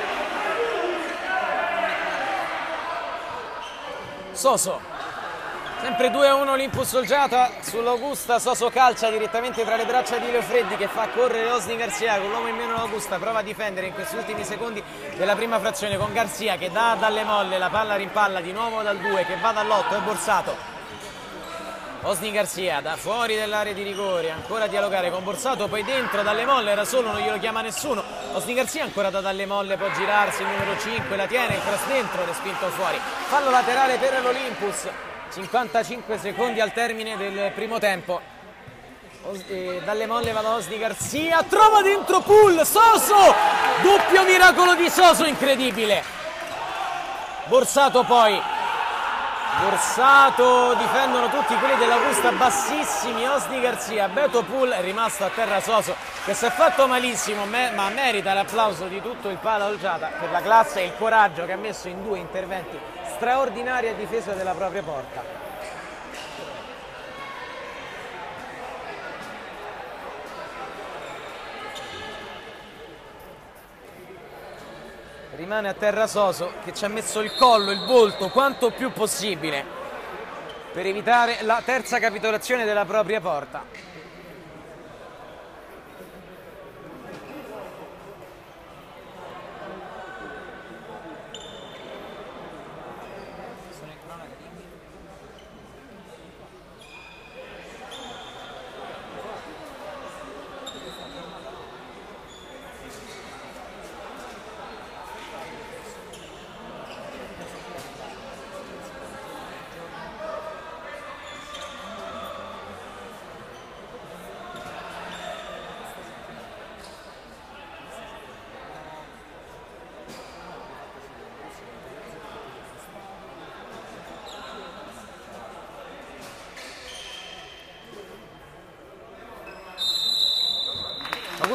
Soso, sempre 2-1 Olympus Solgiata sull'Augusta, Soso calcia direttamente tra le braccia di Leo Freddi che fa correre Osni Garcia con l'uomo in meno l'Augusta, prova a difendere in questi ultimi secondi della prima frazione con Garcia che dà Dalle Molle, la palla rimpalla di nuovo dal 2 che va dall'8 e Borsato. Osni Garcia da fuori dell'area di rigore, ancora a dialogare con Borsato, poi dentro Dalle Molle, era solo, non glielo chiama nessuno. Osni Garcia ancora da Dalle Molle, può girarsi, il numero 5 la tiene, il cross dentro, respinto fuori. Fallo laterale per l'Olympus. 55 secondi al termine del primo tempo. Dalle Molle va da Osni Garcia, trova dentro Pool, Soso, doppio miracolo di Soso, incredibile. Borsato poi, Borsato, difendono tutti quelli dell'Augusta bassissimi, Osni Garcia, Beto Pool, è rimasto a terra Soso che si è fatto malissimo ma merita l'applauso di tutto il Palolgiata per la classe e il coraggio che ha messo in 2 interventi straordinari a difesa della propria porta. Rimane a terra Soso che ci ha messo il collo, il volto quanto più possibile per evitare la terza capitolazione della propria porta.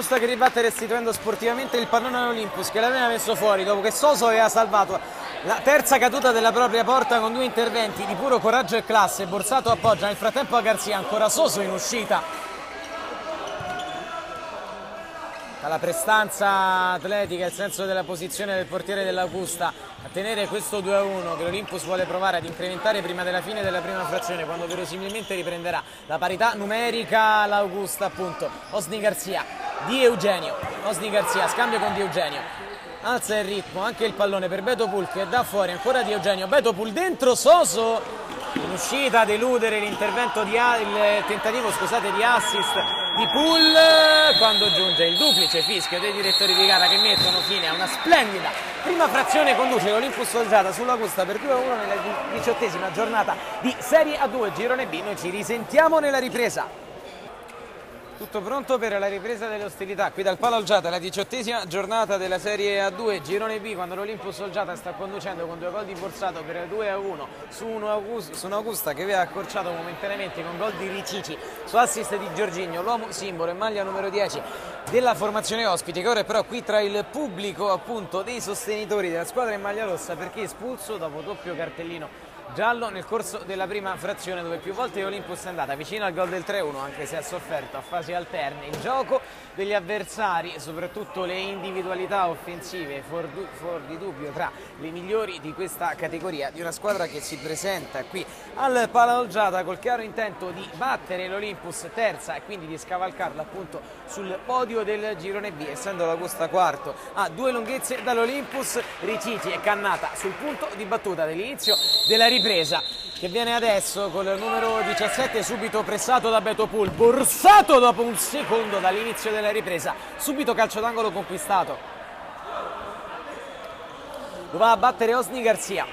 Augusta che ribatte restituendo sportivamente il pallone all'Olympus, che l'aveva messo fuori dopo che Soso aveva salvato la terza caduta della propria porta con 2 interventi di puro coraggio e classe. Borsato appoggia nel frattempo a Garzia, ancora Soso in uscita. Dalla prestanza atletica, il senso della posizione del portiere dell'Augusta a tenere questo 2-1 che l'Olympus vuole provare ad incrementare prima della fine della prima frazione, quando verosimilmente riprenderà la parità numerica l'Augusta, appunto. Osni Garzia, Di Eugenio, Osni Garzia, scambio con Di Eugenio, alza il ritmo, anche il pallone per Beto Pul che dà fuori, ancora Di Eugenio, Beto Pul dentro, Soso in uscita ad eludere l'intervento il tentativo, scusate, di assist di Pul, quando giunge il duplice fischio dei direttori di gara che mettono fine a una splendida prima frazione. Conduce l'Olympus Solgiata sull'Augusta per 2-1 nella 18ª giornata di Serie A2 Girone B. Noi ci risentiamo nella ripresa. Tutto pronto per la ripresa delle ostilità qui dal Palo Algiata, la 18ª giornata della Serie A2 Girone B, quando l'Olympus Solgiata sta conducendo con 2 gol di Borsato per 2-1 su un'Augusta che aveva accorciato momentaneamente con gol di Ricici su assist di Giorginio, l'uomo simbolo e maglia numero 10 della formazione ospite, che ora è però qui tra il pubblico, appunto, dei sostenitori della squadra in maglia rossa, perché è espulso dopo doppio cartellino giallo nel corso della prima frazione, dove più volte l'Olympus è andata vicino al gol del 3-1, anche se ha sofferto a fasi alterne il gioco degli avversari, soprattutto le individualità offensive fuor di dubbio tra le migliori di questa categoria, di una squadra che si presenta qui al Palo Algiata col chiaro intento di battere l'Olympus terza e quindi di scavalcarla appunto sul podio del Girone B, essendo l'Augusta quarto a 2 lunghezze dall'Olympus. Ricici e Cannata sul punto di battuta dell'inizio della ripresa, che viene adesso con il numero 17, subito pressato da Beto Pul, Borsato dopo un secondo dall'inizio della ripresa, subito calcio d'angolo conquistato. Lo va a battere Osni Garzia,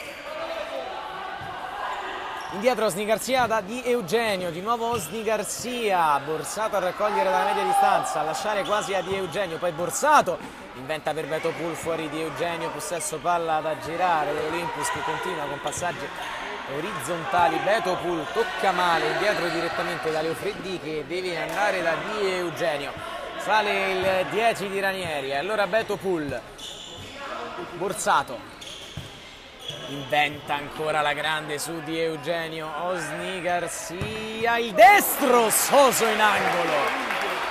indietro Osni Garzia da Di Eugenio, di nuovo Osni Garzia, Borsato a raccogliere dalla media distanza, a lasciare quasi a Di Eugenio, poi Borsato inventa per Beto Pul, fuori Di Eugenio, possesso palla da girare dell'Olympus che continua con passaggi orizzontali. Beto Pul tocca male, indietro direttamente da Leo Freddi che deve andare da Di Eugenio, sale il 10 di Ranieri, allora Beto Pul, Borsato inventa ancora la grande su Di Eugenio, Osni Garzia, il destro, Soso in angolo.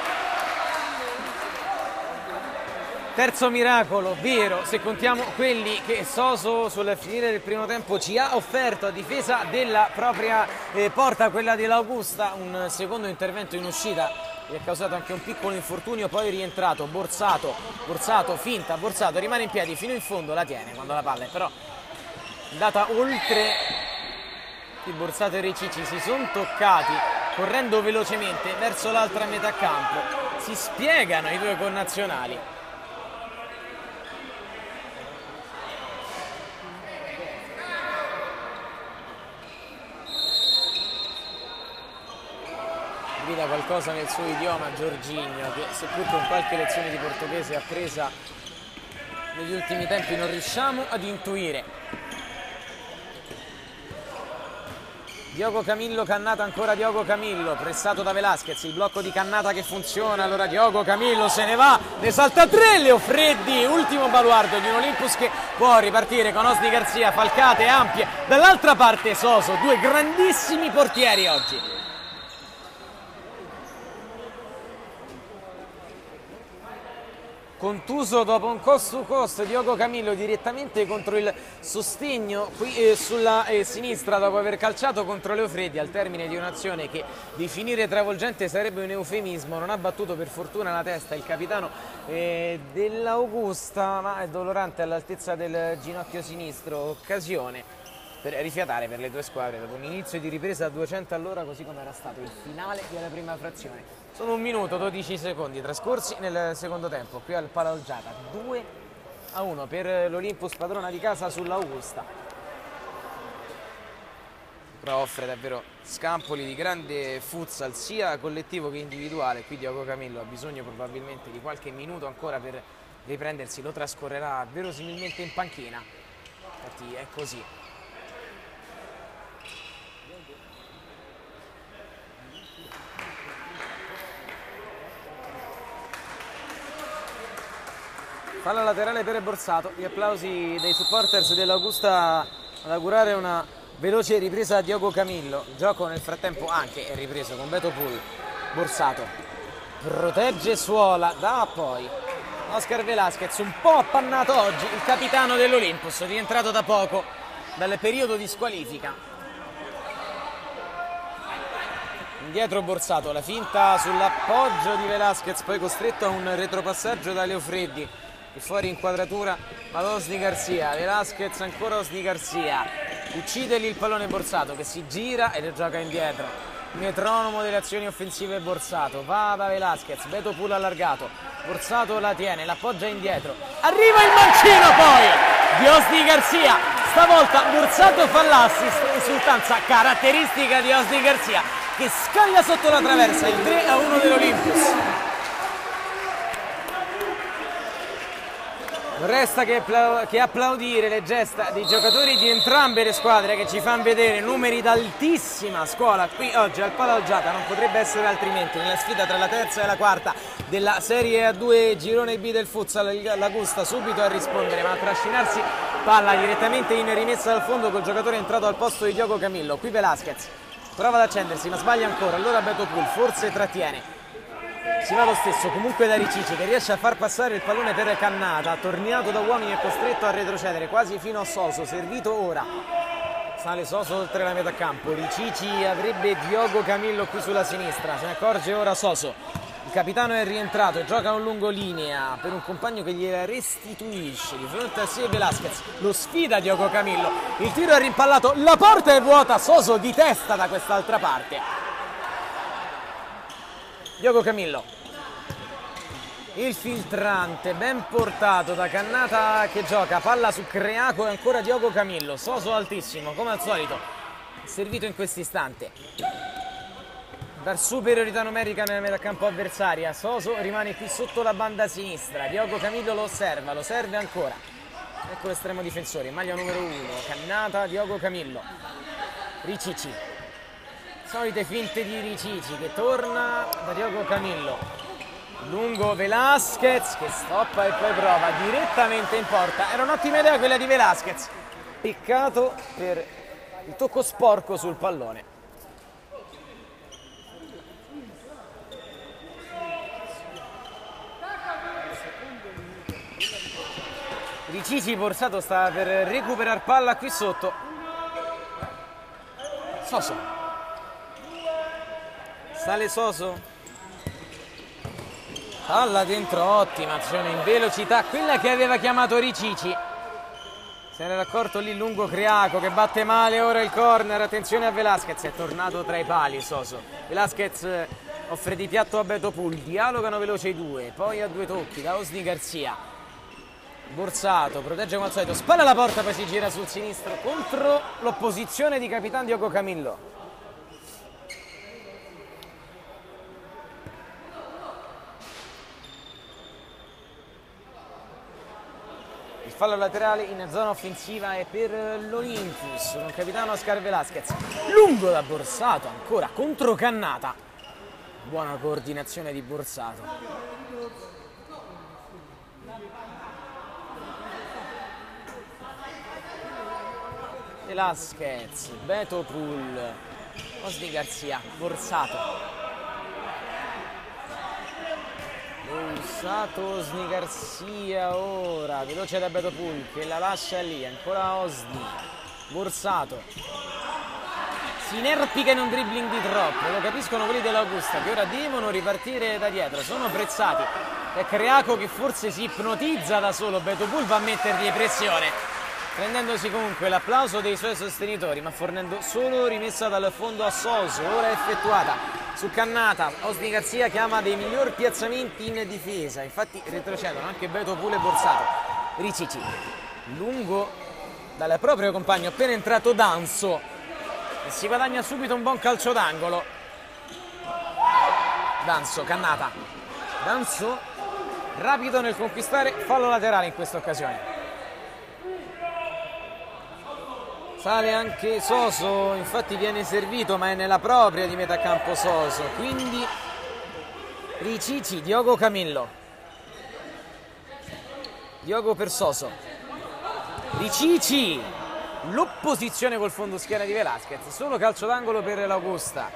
Terzo miracolo, vero, se contiamo quelli che Soso sul finire del primo tempo ci ha offerto a difesa della propria porta, quella dell'Augusta. Un secondo intervento in uscita gli ha causato anche un piccolo infortunio, poi è rientrato Borsato, finta, Borsato rimane in piedi fino in fondo, la tiene quando la palla è però andata oltre. Qui Borsato e Ricici si sono toccati correndo velocemente verso l'altra metà campo, si spiegano i due connazionali. Grida qualcosa nel suo idioma Giorginio, che seppur con qualche lezione di portoghese appresa negli ultimi tempi non riusciamo ad intuire. Diogo Camillo, Cannata, ancora Diogo Camillo, pressato da Velasquez, il blocco di Cannata che funziona, allora Diogo Camillo se ne va, ne salta 3, Leo Freddi, ultimo baluardo di un Olympus che può ripartire con Osni Garzia, falcate ampie, dall'altra parte Soso, 2 grandissimi portieri oggi. Contuso dopo un cost to cost, Diogo Camillo direttamente contro il sostegno qui sulla sinistra, dopo aver calciato contro Leo Freddi al termine di un'azione che definire travolgente sarebbe un eufemismo. Non ha battuto per fortuna la testa il capitano dell'Augusta, ma è dolorante all'altezza del ginocchio sinistro, occasione per rifiatare per le due squadre dopo un inizio di ripresa a 200 all'ora, così come era stato il finale della prima frazione. Sono 1 minuto 12 secondi trascorsi nel secondo tempo qui al Palo Algiata, 2-1 per l'Olympus padrona di casa sull'Augusta. Però offre davvero scampoli di grande futsal sia collettivo che individuale. Qui Diogo Camillo ha bisogno probabilmente di qualche minuto ancora per riprendersi, lo trascorrerà verosimilmente in panchina, infatti è così. Palla laterale per Borsato, gli applausi dei supporters dell'Augusta ad augurare una veloce ripresa a Diogo Camillo. Il gioco nel frattempo anche è ripreso con Beto Pul. Borsato protegge Suola, da poi Oscar Velasquez, un po' appannato oggi, il capitano dell'Olympus, rientrato da poco dal periodo di squalifica. Indietro Borsato, la finta sull'appoggio di Velasquez, poi costretto a un retropassaggio da Leo Freddi. E fuori inquadratura ad Osni Garcia, Velasquez ancora Osni Garcia, uccidegli il pallone Borsato che si gira e lo gioca indietro. Metronomo delle azioni offensive Borsato, va da Velasquez, Beto Pul allargato, Borsato la tiene, l'appoggia indietro, arriva il mancino poi di Osni Garcia, stavolta Borsato fa l'assist, esultanza caratteristica di Osni Garcia che scaglia sotto la traversa, il 3-1 dell'Olympus. Non resta che applaudire le gesta dei giocatori di entrambe le squadre che ci fanno vedere numeri d'altissima scuola qui oggi al Palalgiata, non potrebbe essere altrimenti nella sfida tra la terza e la quarta della Serie A2 Girone B del futsal. L'Augusta subito a rispondere ma a trascinarsi palla direttamente in rimessa dal fondo col giocatore entrato al posto di Diogo Camillo. Qui Velasquez prova ad accendersi ma sbaglia ancora, allora Beto Pul forse trattiene. Si va lo stesso comunque da Ricici che riesce a far passare il pallone per Cannata, tornato da uomini e costretto a retrocedere quasi fino a Soso, servito ora. Sale Soso oltre la metà campo, Ricici avrebbe Diogo Camillo qui sulla sinistra, se ne accorge ora Soso. Il capitano è rientrato e gioca un lungolinea per un compagno che gliela restituisce di fronte a sé Velasquez. Lo sfida Diogo Camillo, il tiro è rimpallato, la porta è vuota, Soso di testa da quest'altra parte. Diogo Camillo, il filtrante ben portato da Cannata che gioca, palla su Creaco e ancora Diogo Camillo, Soso altissimo come al solito, servito in questo istante. Dar superiorità numerica nella metacampo avversaria, Soso rimane qui sotto la banda sinistra, Diogo Camillo lo osserva, lo serve ancora. Ecco l'estremo difensore, maglia numero 1, Cannata, Diogo Camillo, Ricici. Solite finte di Ricici che torna da Diogo Camillo, lungo Velasquez che stoppa e poi prova direttamente in porta. Era un'ottima idea quella di Velasquez, peccato per il tocco sporco sul pallone. Ricici Borsato sta per recuperare palla qui sotto. Soso. Sale Soso, palla dentro, ottima azione in velocità, quella che aveva chiamato Ricici. Se n'era accorto lì lungo Creaco che batte male ora il corner, attenzione a Velasquez, è tornato tra i pali Soso. Velasquez offre di piatto a Beto Pul, dialogano veloce i due, poi a due tocchi da Osni Garcia. Borsato protegge come al solito, spalla la porta, poi si gira sul sinistro contro l'opposizione di capitano Diogo Camillo. Il fallo laterale in zona offensiva è per l'Olympus con il capitano Oscar Velasquez, lungo da Borsato ancora contro Cannata, buona coordinazione di Borsato. Velasquez, Beto Pul, Osni Garcia, Borsato. Osni Garcia ora, veloce da Beto Pul che la lascia lì, ancora Osni, Borsato. Si inerpica in un dribbling di troppo, lo capiscono quelli dell'Augusta che ora devono ripartire da dietro, sono prezzati. È Creaco che forse si ipnotizza da solo, Beto Pul va a mettergli pressione, prendendosi comunque l'applauso dei suoi sostenitori, ma fornendo solo rimessa dal fondo a Soso, ora effettuata. Su Cannata, Osni Garcia chiama dei migliori piazzamenti in difesa, infatti retrocedono anche Beto Pul e Borsato. Ricici, lungo dal proprio compagno, appena entrato Danso, e si guadagna subito un buon calcio d'angolo. Danso, Cannata, Danso, rapido nel conquistare fallo laterale in questa occasione. Sale anche Soso, infatti viene servito ma è nella propria di metacampo Soso, quindi Ricici, Diogo Camillo. Diogo per Soso, Ricici, l'opposizione col fondoschiena di Velasquez, solo calcio d'angolo per l'Augusta.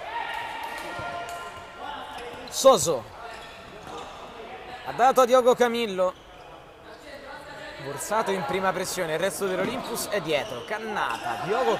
Soso ha dato a Diogo Camillo, Borsato in prima pressione, il resto dell'Olympus è dietro, Cannata, Diogo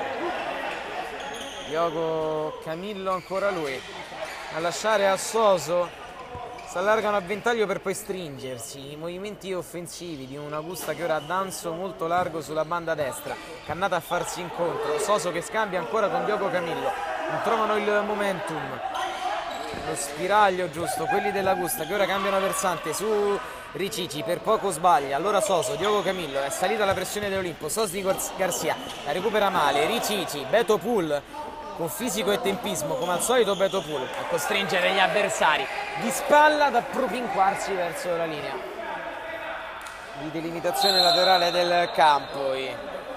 Camillo ancora lui a lasciare a Soso. Si allargano a ventaglio per poi stringersi. I movimenti offensivi di un Augusta che ora ha danzo molto largo sulla banda destra. Cannata a farsi incontro. Soso che scambia ancora con Diogo Camillo. Non trovano il momentum. Lo spiraglio giusto. Quelli dell'Augusta che ora cambiano versante su Ricici. Per poco sbaglia. Allora Soso, Diogo Camillo. È salita la pressione dell'Olimpo. Osni Garcia la recupera male. Ricici, Beto Pool con fisico e tempismo, come al solito Beto Pool a costringere gli avversari di spalla da propinquarsi verso la linea di delimitazione laterale del campo. Nel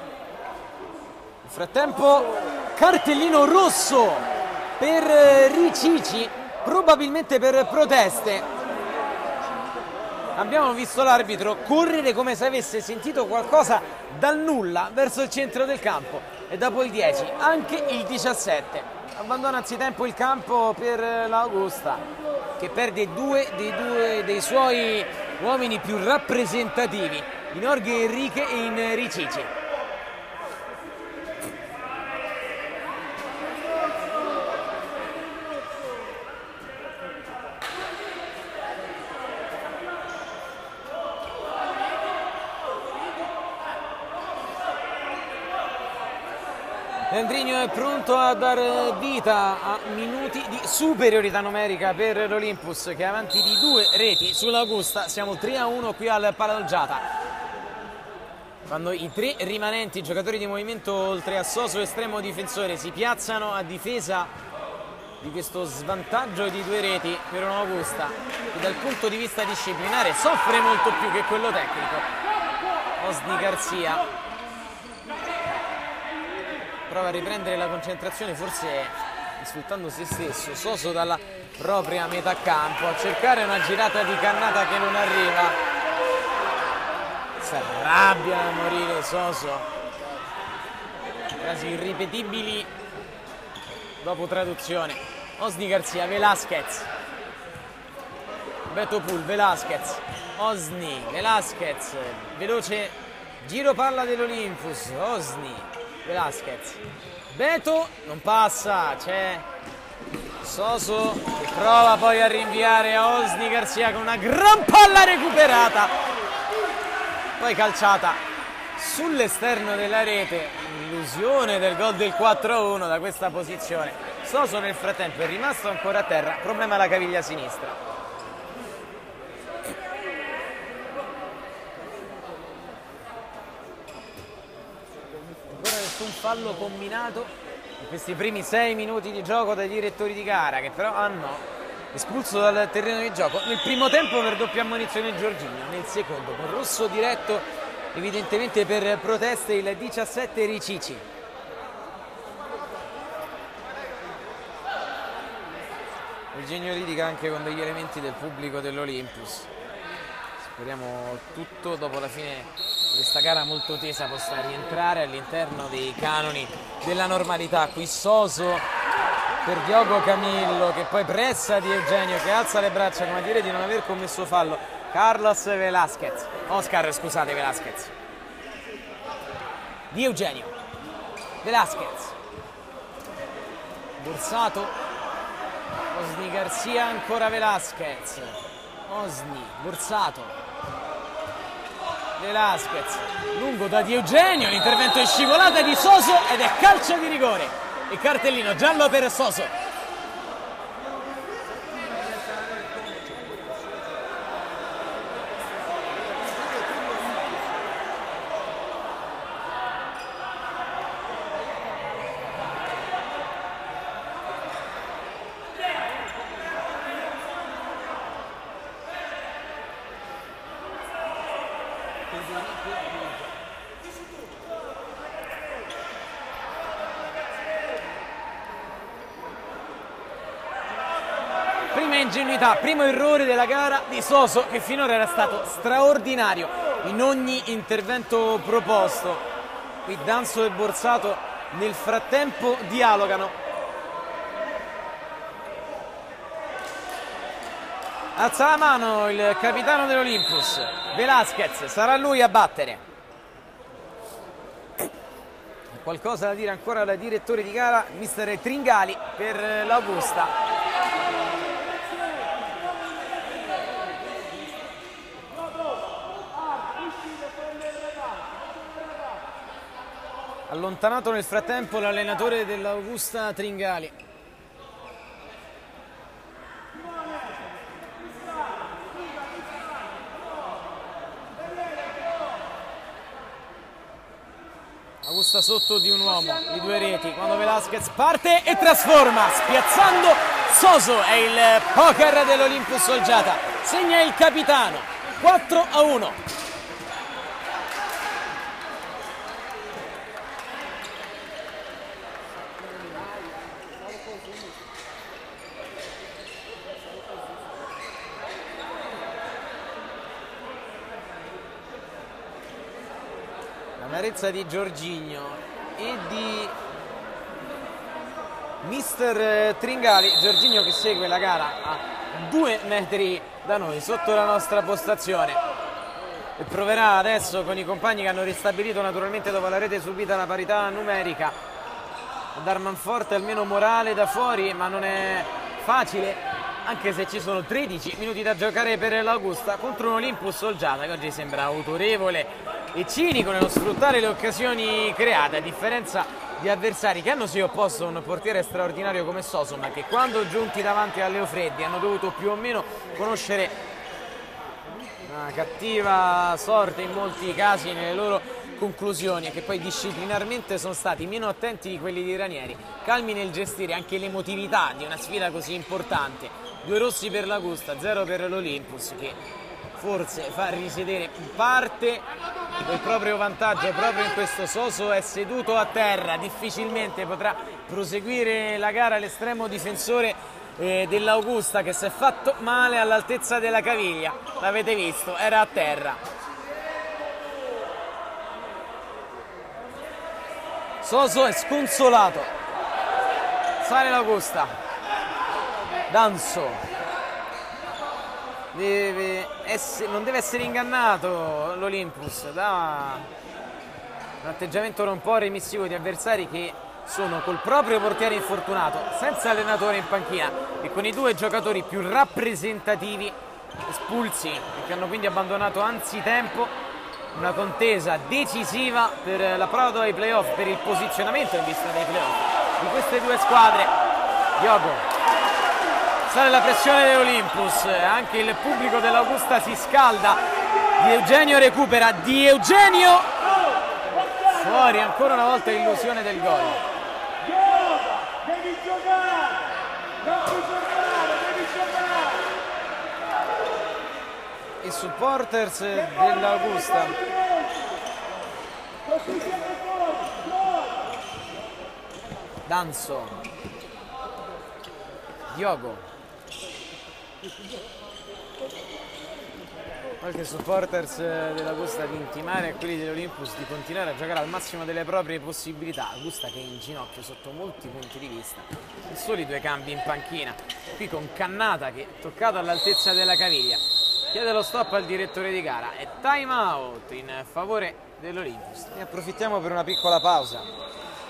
frattempo cartellino rosso per Ricici, probabilmente per proteste. Abbiamo visto l'arbitro correre come se avesse sentito qualcosa dal nulla verso il centro del campo. E dopo il 10, anche il 17. Abbandona anzitempo il campo per l'Augusta, che perde due dei suoi uomini più rappresentativi, in Jorge Enrique e in Ricici. Leandrino è pronto a dar vita a minuti di superiorità numerica per l'Olympus, che è avanti di 2 reti sull'Augusta. Siamo 3-1 qui al Palalgiata, quando i 3 rimanenti giocatori di movimento, oltre a Soso estremo difensore, si piazzano a difesa di questo svantaggio di 2 reti per un Augusta che dal punto di vista disciplinare soffre molto più che quello tecnico. Osni Garcia prova a riprendere la concentrazione, forse sfruttando se stesso. Soso dalla propria metà campo a cercare una girata di Cannata che non arriva. Si arrabbia a morire Soso. Frasi irripetibili dopo traduzione. Osni Garcia, Velasquez, Beto Pool, Velasquez, Osni, Velasquez, veloce giro palla dell'Olympus, Osni, Velasquez, Beto non passa, c'è Soso che prova poi a rinviare a Osni Garcia con una gran palla recuperata, poi calciata sull'esterno della rete. Illusione del gol del 4-1 da questa posizione. Soso nel frattempo è rimasto ancora a terra, problema alla caviglia sinistra. Un fallo combinato in questi primi 6 minuti di gioco dai direttori di gara, che però hanno espulso dal terreno di gioco nel primo tempo per doppia ammonizione Giorginio, nel secondo con rosso diretto evidentemente per proteste il 17 Ricici. Eugenio litiga anche con degli elementi del pubblico dell'Olympus. Speriamo tutto dopo la fine di questa gara molto tesa possa rientrare all'interno dei canoni della normalità. Qui Soso per Diogo Camillo, che poi pressa di Eugenio, che alza le braccia come a dire di non aver commesso fallo. Oscar Velasquez, di Eugenio, Velasquez, Borsato, Osni Garcia, ancora Velasquez, Osni, Borsato, Velasquez, lungo da Di Eugenio, l'intervento è scivolata di Soso ed è calcio di rigore e cartellino giallo per Soso. Prima ingenuità, primo errore della gara di Soso, che finora era stato straordinario in ogni intervento proposto. Qui Danso e Borsato nel frattempo dialogano. Alza la mano il capitano dell'Olympus, Velasquez, sarà lui a battere. Qualcosa da dire ancora al direttore di gara, mister Tringali, per l'Augusta. Allontanato nel frattempo l'allenatore dell'Augusta Tringali. Augusta sotto di un uomo, di 2 reti, quando Velasquez parte e trasforma, spiazzando Soso. È il poker dell'Olympus Olgiata, segna il capitano, 4-1. L'amarezza di Giorginio e di mister Tringali. Giorginio che segue la gara a 2 metri da noi, sotto la nostra postazione, e proverà adesso con i compagni che hanno ristabilito naturalmente dopo la rete subita la parità numerica a dar manforte almeno morale da fuori, ma non è facile, anche se ci sono 13 minuti da giocare per l'Augusta contro un Olympus Olgiata che oggi sembra autorevole e cinico nello sfruttare le occasioni create, a differenza di avversari che hanno sì opposto un portiere straordinario come Soso, ma che quando giunti davanti a Leo Freddi hanno dovuto più o meno conoscere una cattiva sorte in molti casi nelle loro conclusioni, e che poi disciplinarmente sono stati meno attenti di quelli di Ranieri, calmi nel gestire anche l'emotività di una sfida così importante. 2 rossi per l'Augusta, 0 per l'Olympus, che forse fa risedere parte del proprio vantaggio proprio in questo. Soso è seduto a terra, difficilmente potrà proseguire la gara l'estremo difensore dell'Augusta, che si è fatto male all'altezza della caviglia, l'avete visto, era a terra. Soso è sconsolato, sale l'Augusta, Danso. Non deve essere ingannato l'Olympus da un atteggiamento un po' remissivo di avversari che sono col proprio portiere infortunato, senza allenatore in panchina e con i 2 giocatori più rappresentativi espulsi e che hanno quindi abbandonato anzitempo una contesa decisiva per l'approdo ai playoff, per il posizionamento in vista dei playoff di queste 2 squadre. Diogo. Sale la pressione dell'Olympus, anche il pubblico dell'Augusta si scalda. Di Eugenio recupera, Di Eugenio fuori, ancora una volta illusione del gol. Devi giocare, devi giocare. I supporters dell'Augusta. Danso, Diogo. Qualche supporters dell'Augusta di intimare a quelli dell'Olympus di continuare a giocare al massimo delle proprie possibilità. Augusta che è in ginocchio sotto molti punti di vista, e soli 2 cambi in panchina, qui con Cannata che è toccato all'altezza della caviglia, chiede lo stop al direttore di gara e time out in favore dell'Olympus. Ne approfittiamo per una piccola pausa.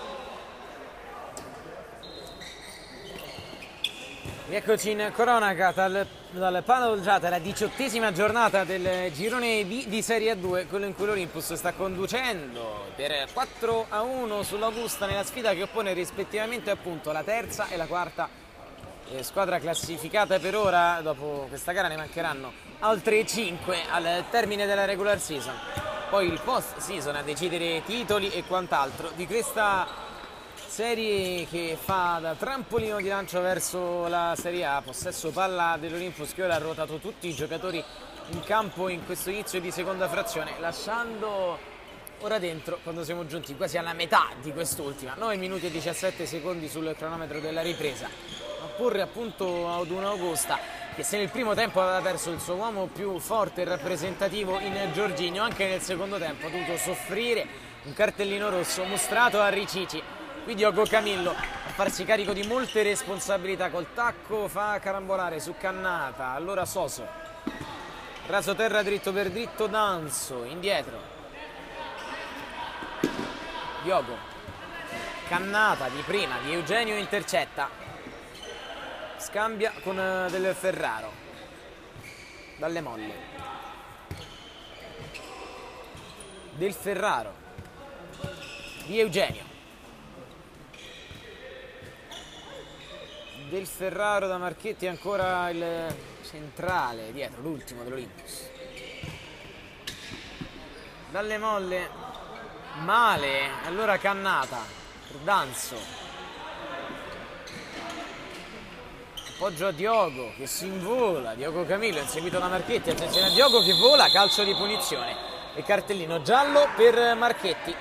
Eccoci in cronaca dal Pala Olgiata, la 18ª giornata del girone B di Serie A2, quello in cui l'Olympus sta conducendo per 4-1 sull'Augusta nella sfida che oppone rispettivamente appunto la terza e la quarta squadra classificata per ora. Dopo questa gara ne mancheranno altre 5 al termine della regular season, poi il post season a decidere titoli e quant'altro di questa serie che fa da trampolino di lancio verso la Serie A. Possesso palla dell'Olympus che ora ha ruotato tutti i giocatori in campo in questo inizio di seconda frazione, lasciando ora dentro, quando siamo giunti quasi alla metà di quest'ultima, 9 minuti e 17 secondi sul cronometro della ripresa, a porre appunto ad un'Augusta che se nel primo tempo aveva perso il suo uomo più forte e rappresentativo in Jorginho, anche nel secondo tempo ha dovuto soffrire un cartellino rosso mostrato a Ricici. Qui Diogo Camillo a farsi carico di molte responsabilità, col tacco fa carambolare su Cannata, allora Soso, raso terra dritto per dritto, Danso, indietro, Diogo, Cannata di prima, di Eugenio intercetta, scambia con Del Ferraro, dalle molle, Del Ferraro, di Eugenio, Del Ferraro da Marchetti, ancora il centrale dietro, l'ultimo dell'Olympus, dalle molle, male, allora Cannata, Danzo, appoggio a Diogo che si invola, Diogo Camillo inseguito da Marchetti, attenzione a Diogo che vola, calcio di punizione e cartellino giallo per Marchetti.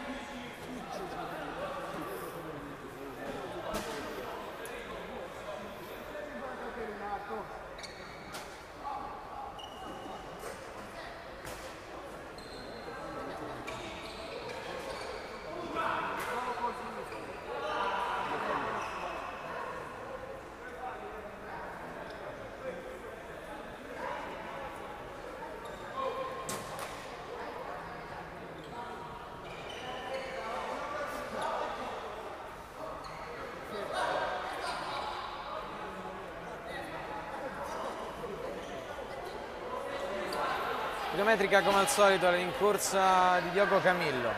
Geometrica come al solito la rincorsa di Diogo Camillo.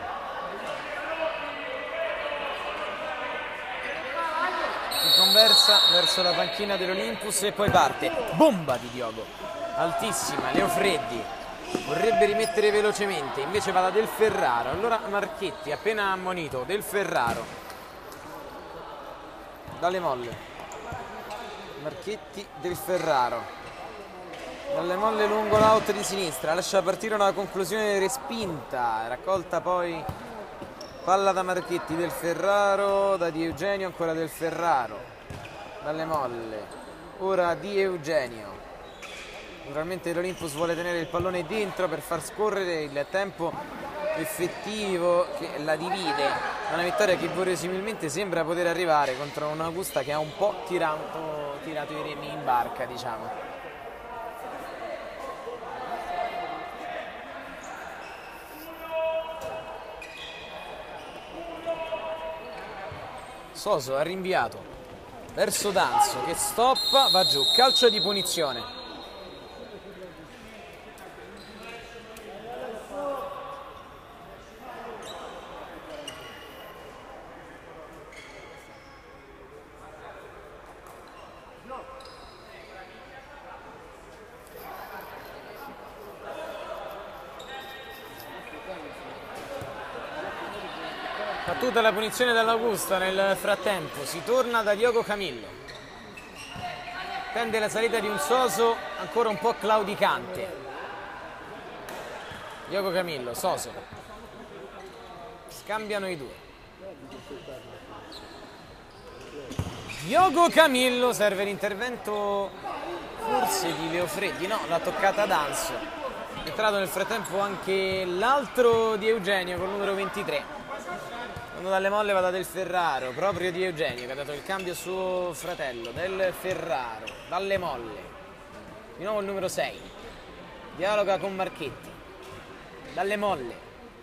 Si conversa verso la panchina dell'Olympus e poi parte. Bomba di Diogo, altissima, Leo Freddi vorrebbe rimettere velocemente, invece va da Del Ferraro. Allora Marchetti appena ammonito, Del Ferraro dalle molle, Marchetti, Del Ferraro dalle molle lungo l'out di sinistra, lascia partire una conclusione respinta, raccolta poi palla da Marchetti, Del Ferraro, da Di Eugenio, ancora Del Ferraro, dalle molle, ora Di Eugenio. Naturalmente l'Olympus vuole tenere il pallone dentro per far scorrere il tempo effettivo che la divide, una vittoria che verosimilmente sembra poter arrivare contro un'Augusta che ha un po' tirato i remi in barca, diciamo. Soso ha rinviato verso Danzo che stoppa, va giù, calcio di punizione. Battuta la punizione dall'Augusta, nel frattempo si torna da Diogo Camillo, tende la salita di un Soso ancora un po' claudicante. Diogo Camillo, Soso, scambiano i due. Diogo Camillo, serve l'intervento forse di Leo Freddi, no, l'ha toccata Danso. È entrato nel frattempo anche l'altro di Eugenio con il numero 23. Quando dalle molle va da Del Ferraro, proprio di Eugenio che ha dato il cambio a suo fratello. Del Ferraro, dalle molle, di nuovo il numero 6, dialoga con Marchetti, dalle molle,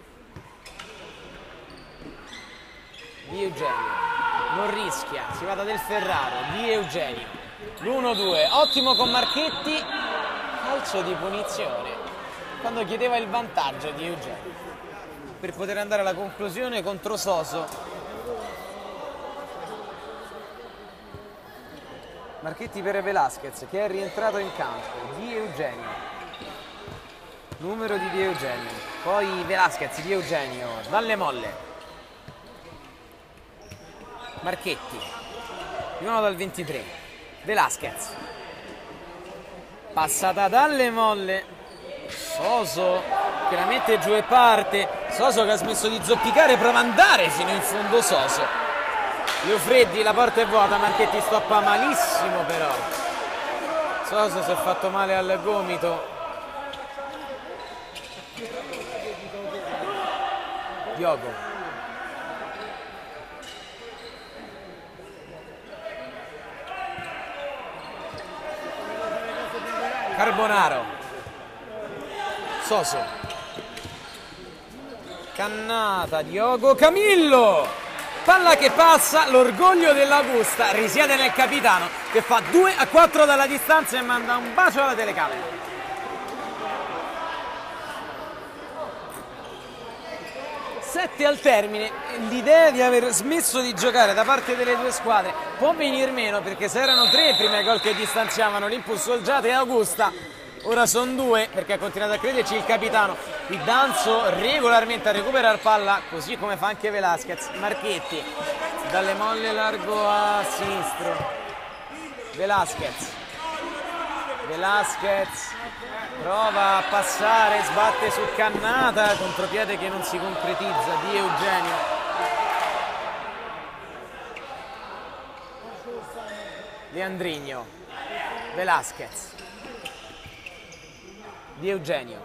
di Eugenio, non rischia, si va da Del Ferraro, di Eugenio, l'1-2, ottimo con Marchetti, calcio di punizione quando chiedeva il vantaggio di Eugenio per poter andare alla conclusione contro Soso. Marchetti per Velasquez che è rientrato in campo, Di Eugenio, numero di Di Eugenio, poi Velasquez, Di Eugenio, dalle molle, Marchetti, di nuovo dal 23, Velasquez, passata dalle molle, Soso che la mette giù e parte, Soso che ha smesso di zoppicare, prova ad andare fino in fondo Soso. Leo Freddi, la porta è vuota, Marchetti stoppa malissimo però. Soso si è fatto male al gomito. Diogo. Carbonaro. Soso. Cannata, Diogo Camillo. Palla che passa, l'orgoglio dell'Augusta risiede nel capitano che fa 2-4 dalla distanza e manda un bacio alla telecamera. 7 al termine, l'idea di aver smesso di giocare da parte delle due squadre può venir meno, perché se erano 3 prima i gol che distanziavano l'Impulso Olgiata e Augusta, ora sono 2 perché ha continuato a crederci il capitano. Il Danzo regolarmente a recuperare palla, così come fa anche Velasquez. Marchetti dalle molle largo a sinistro. Velasquez prova a passare, sbatte su Cannata, contropiede che non si concretizza di Eugenio. Leandrigno, Velasquez, Di Eugenio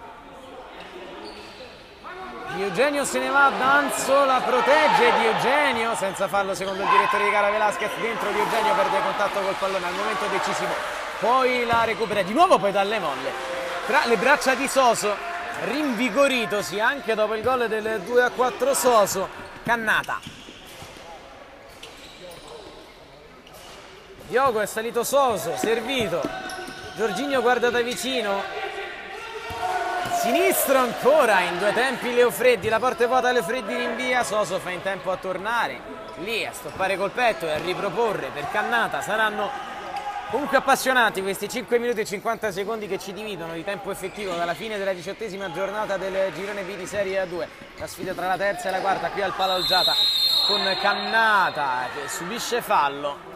se ne va, Danzo la protegge, Di Eugenio senza fallo secondo il direttore di gara. Velasquez dentro, Di Eugenio perde contatto col pallone al momento decisivo, poi la recupera di nuovo, poi dalle molle tra le braccia di Soso, rinvigoritosi anche dopo il gol del 2-4 Soso. Cannata, Diogo è salito Soso, servito, Jorginho guarda da vicino, sinistro ancora, in 2 tempi Leofreddi, la porta è vuota, Leofreddi rinvia, Soso fa in tempo a tornare lì a stoppare col petto e a riproporre per Cannata. Saranno comunque appassionanti questi 5 minuti e 50 secondi che ci dividono di tempo effettivo dalla fine della 18ª giornata del girone B di Serie A2. La sfida tra la terza e la quarta qui al Pala Olgiata, con Cannata che subisce fallo.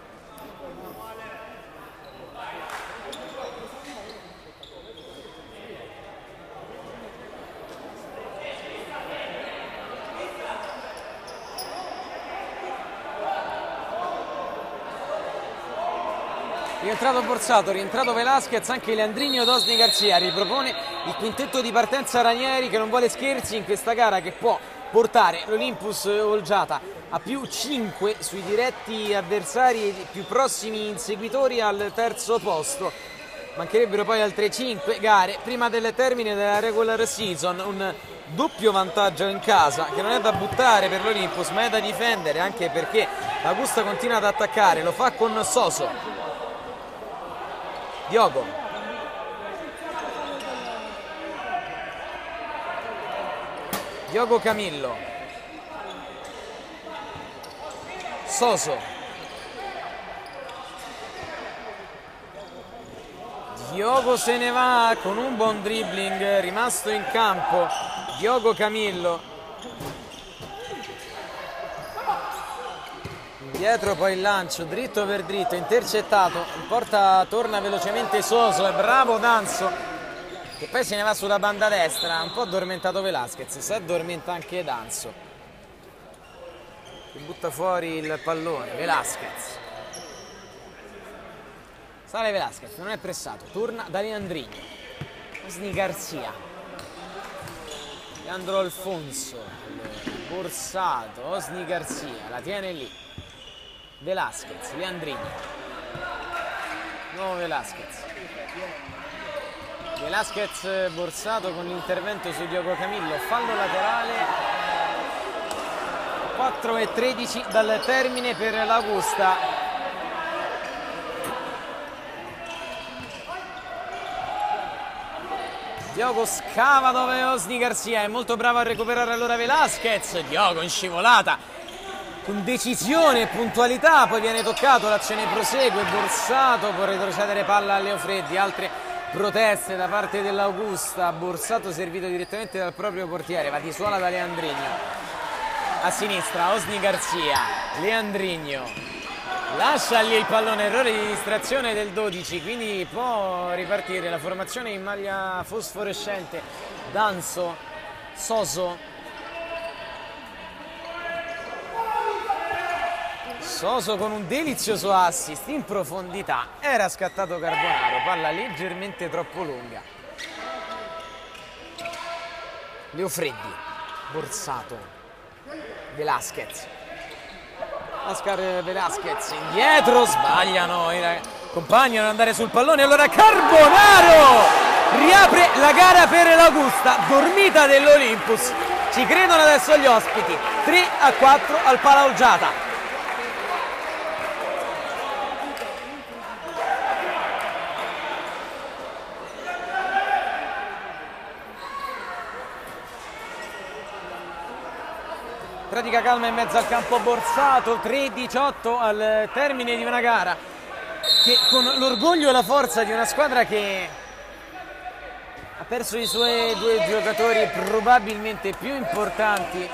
Rientrato Borsato, rientrato Velasquez, anche Leandrigno, Osni Garcia ripropone il quintetto di partenza Ranieri, che non vuole scherzi in questa gara che può portare l'Olympus Olgiata a più 5 sui diretti avversari più prossimi inseguitori al terzo posto. Mancherebbero poi altre 5 gare prima del termine della regular season, un doppio vantaggio in casa che non è da buttare per l'Olympus ma è da difendere, anche perché Augusta continua ad attaccare, lo fa con Soso. Diogo Camillo, Soso, Diogo se ne va con un buon dribbling, rimasto in campo Diogo Camillo. Dietro poi il lancio, dritto per dritto, intercettato, in porta torna velocemente Soso, è bravo Danzo, che poi se ne va sulla banda destra, un po' addormentato Velasquez, si addormenta anche Danzo, che butta fuori il pallone. Velasquez, sale Velasquez, non è pressato, torna da Leandrigno, Osni Garcia, Leandro Alfonso, Borsato, Osni Garcia, la tiene lì. Velasquez, Leandrigno, nuovo Velasquez, Borsato con l'intervento su Diogo Camillo, fallo laterale, 4:13 dal termine per l'Augusta. Diogo scava dove Osni Garcia, è molto bravo a recuperare allora Velasquez, Diogo in scivolata con decisione e puntualità, poi viene toccato, l'azione prosegue, Borsato può retrocedere palla a Leofreddi, altre proteste da parte dell'Augusta, Borsato servito direttamente dal proprio portiere, va di suola da Leandrigno, a sinistra Osni Garcia, Leandrigno, lascia lì il pallone, errore di distrazione del 12, quindi può ripartire la formazione in maglia fosforescente. Danzo, Soso, Soso con un delizioso assist in profondità, era scattato Carbonaro, palla leggermente troppo lunga. Leo Freddi, Borsato, Velasquez, Oscar Velasquez indietro, sbagliano i compagni ad andare sul pallone, allora Carbonaro riapre la gara per l'Augusta, dormita dell'Olympus, ci credono adesso gli ospiti, 3-4 al Pala Olgiata. Pratica calma in mezzo al campo Borsato, 3-18 al termine di una gara che con l'orgoglio e la forza di una squadra che ha perso i suoi due giocatori probabilmente più importanti.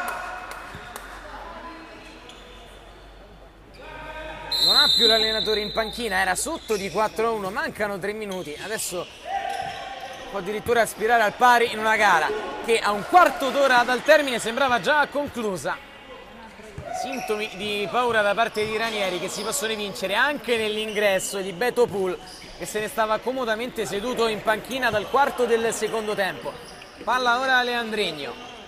Non ha più l'allenatore in panchina, era sotto di 4-1, mancano 3 minuti, adesso può addirittura aspirare al pari in una gara che a un quarto d'ora dal termine sembrava già conclusa. Sintomi di paura da parte di Ranieri che si possono vincere anche nell'ingresso di Beto Pool, che se ne stava comodamente seduto in panchina dal quarto del secondo tempo. Palla ora a Leandrigno.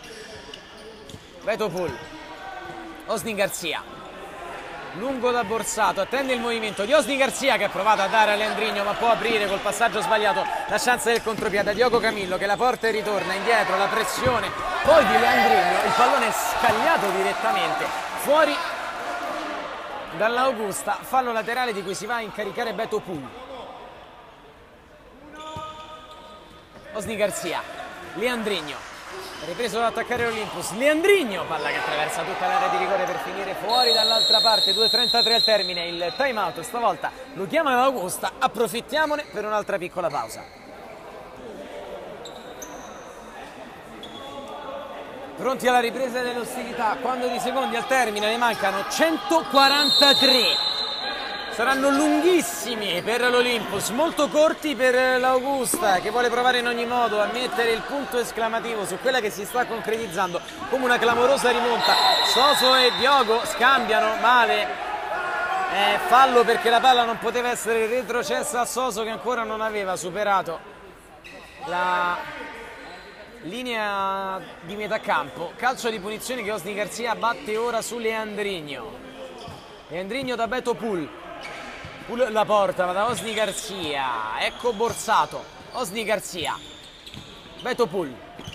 Beto Pool, Osni Garzia, lungo da Borsato, attende il movimento di Osni Garzia che ha provato a dare a Leandrigno ma può aprire col passaggio sbagliato la chance del contropiede. Diogo Camillo che la porta e ritorna indietro, la pressione poi di Leandrigno, il pallone è scagliato direttamente fuori dall'Augusta, fallo laterale di cui si va a incaricare Beto Pool. Osni Garzia, Leandrigno, ripreso ad attaccare l'Olympus, Leandrigno, palla che attraversa tutta l'area di rigore per finire fuori dall'altra parte, 2:33 al termine, il time out stavolta lo chiama l'Augusta, approfittiamone per un'altra piccola pausa. Pronti alla ripresa delle ostilità, quando di secondi al termine ne mancano 143. Saranno lunghissimi per l'Olympus, molto corti per l'Augusta che vuole provare in ogni modo a mettere il punto esclamativo su quella che si sta concretizzando come una clamorosa rimonta. Soso e Diogo scambiano male, fallo perché la palla non poteva essere retrocessa a Soso che ancora non aveva superato la linea di metà campo. Calcio di punizione che Osni Garzia batte ora su Leandrigno. Leandrigno da Beto Pool. Pool la porta, va da Osni Garzia, ecco Borsato, Osni Garzia, Beto Pool.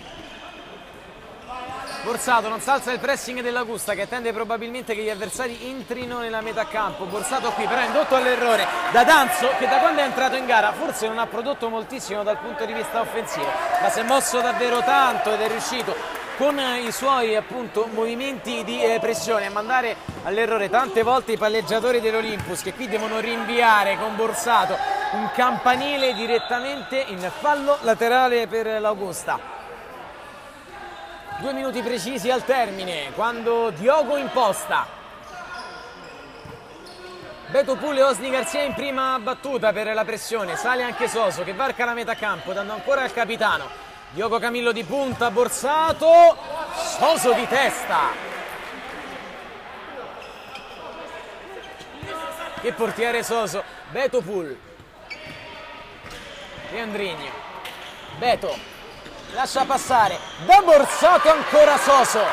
Borsato non salza il pressing dell'Augusta che attende probabilmente che gli avversari entrino nella metà campo. Borsato qui però è indotto all'errore da Danzo che da quando è entrato in gara forse non ha prodotto moltissimo dal punto di vista offensivo, ma si è mosso davvero tanto ed è riuscito con i suoi appunto movimenti di pressione a mandare all'errore tante volte i palleggiatori dell'Olympus che qui devono rinviare con Borsato un campanile direttamente in fallo laterale per l'Augusta. 2 minuti precisi al termine quando Diogo imposta. Beto Pool e Osni Garzia in prima battuta per la pressione, sale anche Soso che varca la metà campo dando ancora al capitano. Diogo Camillo di punta, Borsato, Soso di testa. Che portiere Soso, Beto Pool. Leandrigno, Beto, lascia passare, da Borsato ancora Soso.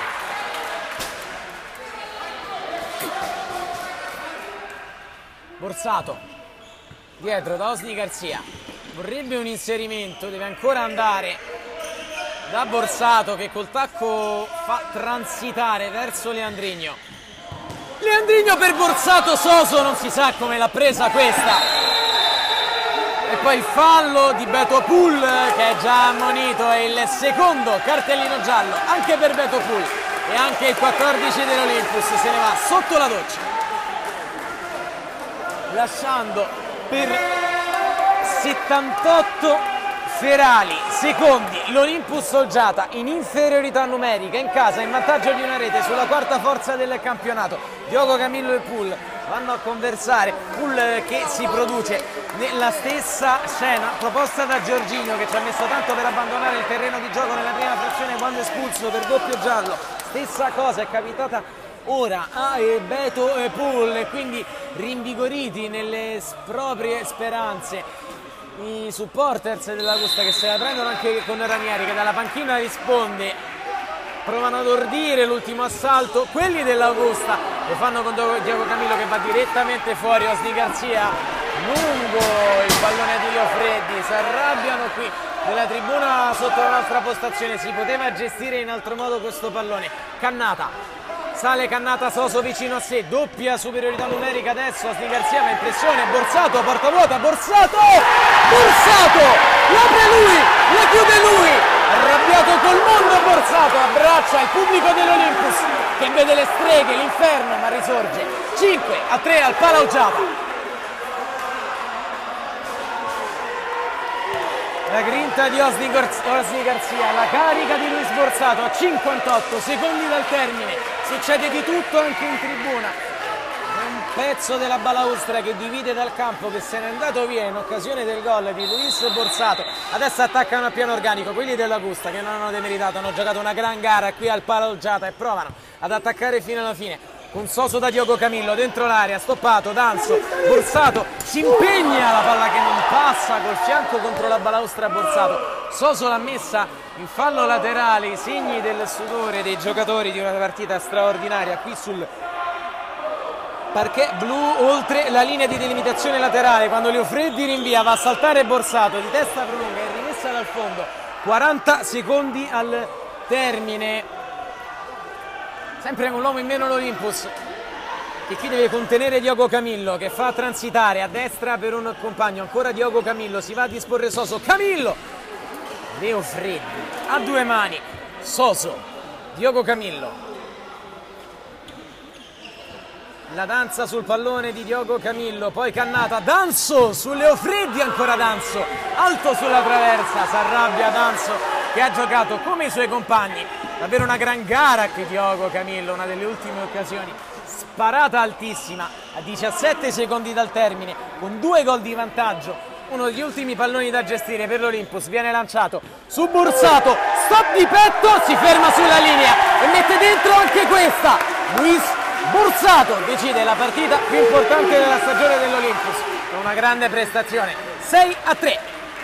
Borsato, dietro da Osni Garzia, vorrebbe un inserimento, deve ancora andare da Borsato che col tacco fa transitare verso Leandrigno. Leandrigno per Borsato, Soso non si sa come l'ha presa questa. E poi il fallo di Beto Pool che è già ammonito, è il secondo cartellino giallo anche per Beto Pool e anche il 14 dell'Olympus se ne va sotto la doccia, lasciando per 78 ferali secondi l'Olympus Olgiata in inferiorità numerica in casa in vantaggio di una rete sulla quarta forza del campionato. Diogo Camillo e Pool vanno a conversare, Pool che si produce nella stessa scena proposta da Giorginio che ci ha messo tanto per abbandonare il terreno di gioco nella prima frazione quando espulso per doppio giallo. Stessa cosa è capitata ora a Beto e Pool, e quindi rinvigoriti nelle proprie speranze i supporters dell'Augusta, che se la prendono anche con Ranieri, che dalla panchina risponde, provano ad ordire l'ultimo assalto quelli dell'Augusta, lo fanno con Diego Camillo che va direttamente fuori. Osni Garzia lungo il pallone di Leo Freddi, si arrabbiano qui nella tribuna sotto la nostra postazione, si poteva gestire in altro modo questo pallone. Cannata, sale Cannata, Soso vicino a sé, doppia superiorità numerica adesso. Osni Garzia va in pressione, Borsato, porta vuota, Borsato, l'apre lui, la chiude lui, arrabbiato col mondo Borsato, abbraccia il pubblico dell'Olympus che vede le streghe, l'inferno, ma risorge. 5-3 al Palaugiata. La grinta di Osni Garzia, la carica di Luis Borsato a 58 secondi dal termine. Succede di tutto anche in tribuna. È un pezzo della balaustra che divide dal campo, che se n'è andato via in occasione del gol di Luis Borsato. Adesso attaccano a piano organico quelli dell'Augusta, che non hanno demeritato, hanno giocato una gran gara qui al Palaugiata e provano ad attaccare fino alla fine. Un Soso da Diogo Camillo dentro l'area, stoppato, Danso, Borsato si impegna, la palla che non passa col fianco contro la balaustra Borsato. Soso l'ha messa in fallo laterale, i segni del sudore dei giocatori di una partita straordinaria qui sul parquet blu, oltre la linea di delimitazione laterale, quando Leo Freddi rinvia, va a saltare Borsato di testa prolunga e rimessa dal fondo. 40 secondi al termine. Sempre con l'uomo in meno l'Olympus, che qui deve contenere Diogo Camillo, che fa transitare a destra per un compagno. Ancora Diogo Camillo, si va a disporre Soso, Camillo, Leo Freddi a due mani, Soso, Diogo Camillo, la danza sul pallone di Diogo Camillo, poi Cannata, Danso su Leo Freddi, ancora Danso, alto sulla traversa, si arrabbia Danso che ha giocato come i suoi compagni. Davvero una gran gara qui Diogo Camillo, una delle ultime occasioni, sparata altissima a 17 secondi dal termine, con 2 gol di vantaggio. Uno degli ultimi palloni da gestire per l'Olympus, viene lanciato su Borsato, stop di petto, si ferma sulla linea e mette dentro anche questa. Luis Borsato decide la partita più importante della stagione dell'Olympus con una grande prestazione. 6-3.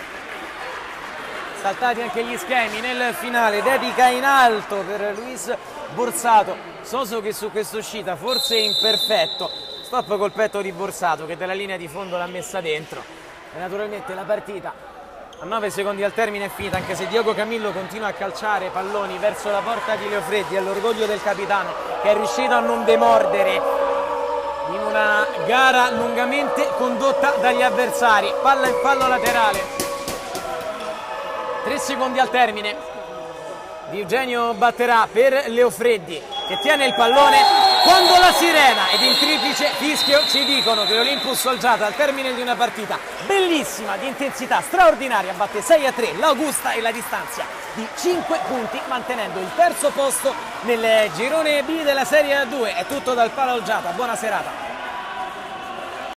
Saltati anche gli schemi nel finale, dedica in alto per Luis Borsato. Soso che su questa uscita forse è imperfetto, stop col petto di Borsato che dalla linea di fondo l'ha messa dentro. E naturalmente la partita a 9 secondi al termine è finita, anche se Diogo Camillo continua a calciare palloni verso la porta di Leo Freddi, all'orgoglio del capitano che è riuscito a non demordere in una gara lungamente condotta dagli avversari. Palla in fallo laterale. 3 secondi al termine, Di Eugenio batterà per Leo Freddi che tiene il pallone quando la sirena ed il triplice fischio ci dicono che l'Olympus Olgiata al termine di una partita bellissima, di intensità straordinaria, batte 6-3 l'Augusta e la distanza di 5 punti, mantenendo il terzo posto nel girone B della Serie A2. È tutto dal Palaugiata, buona serata.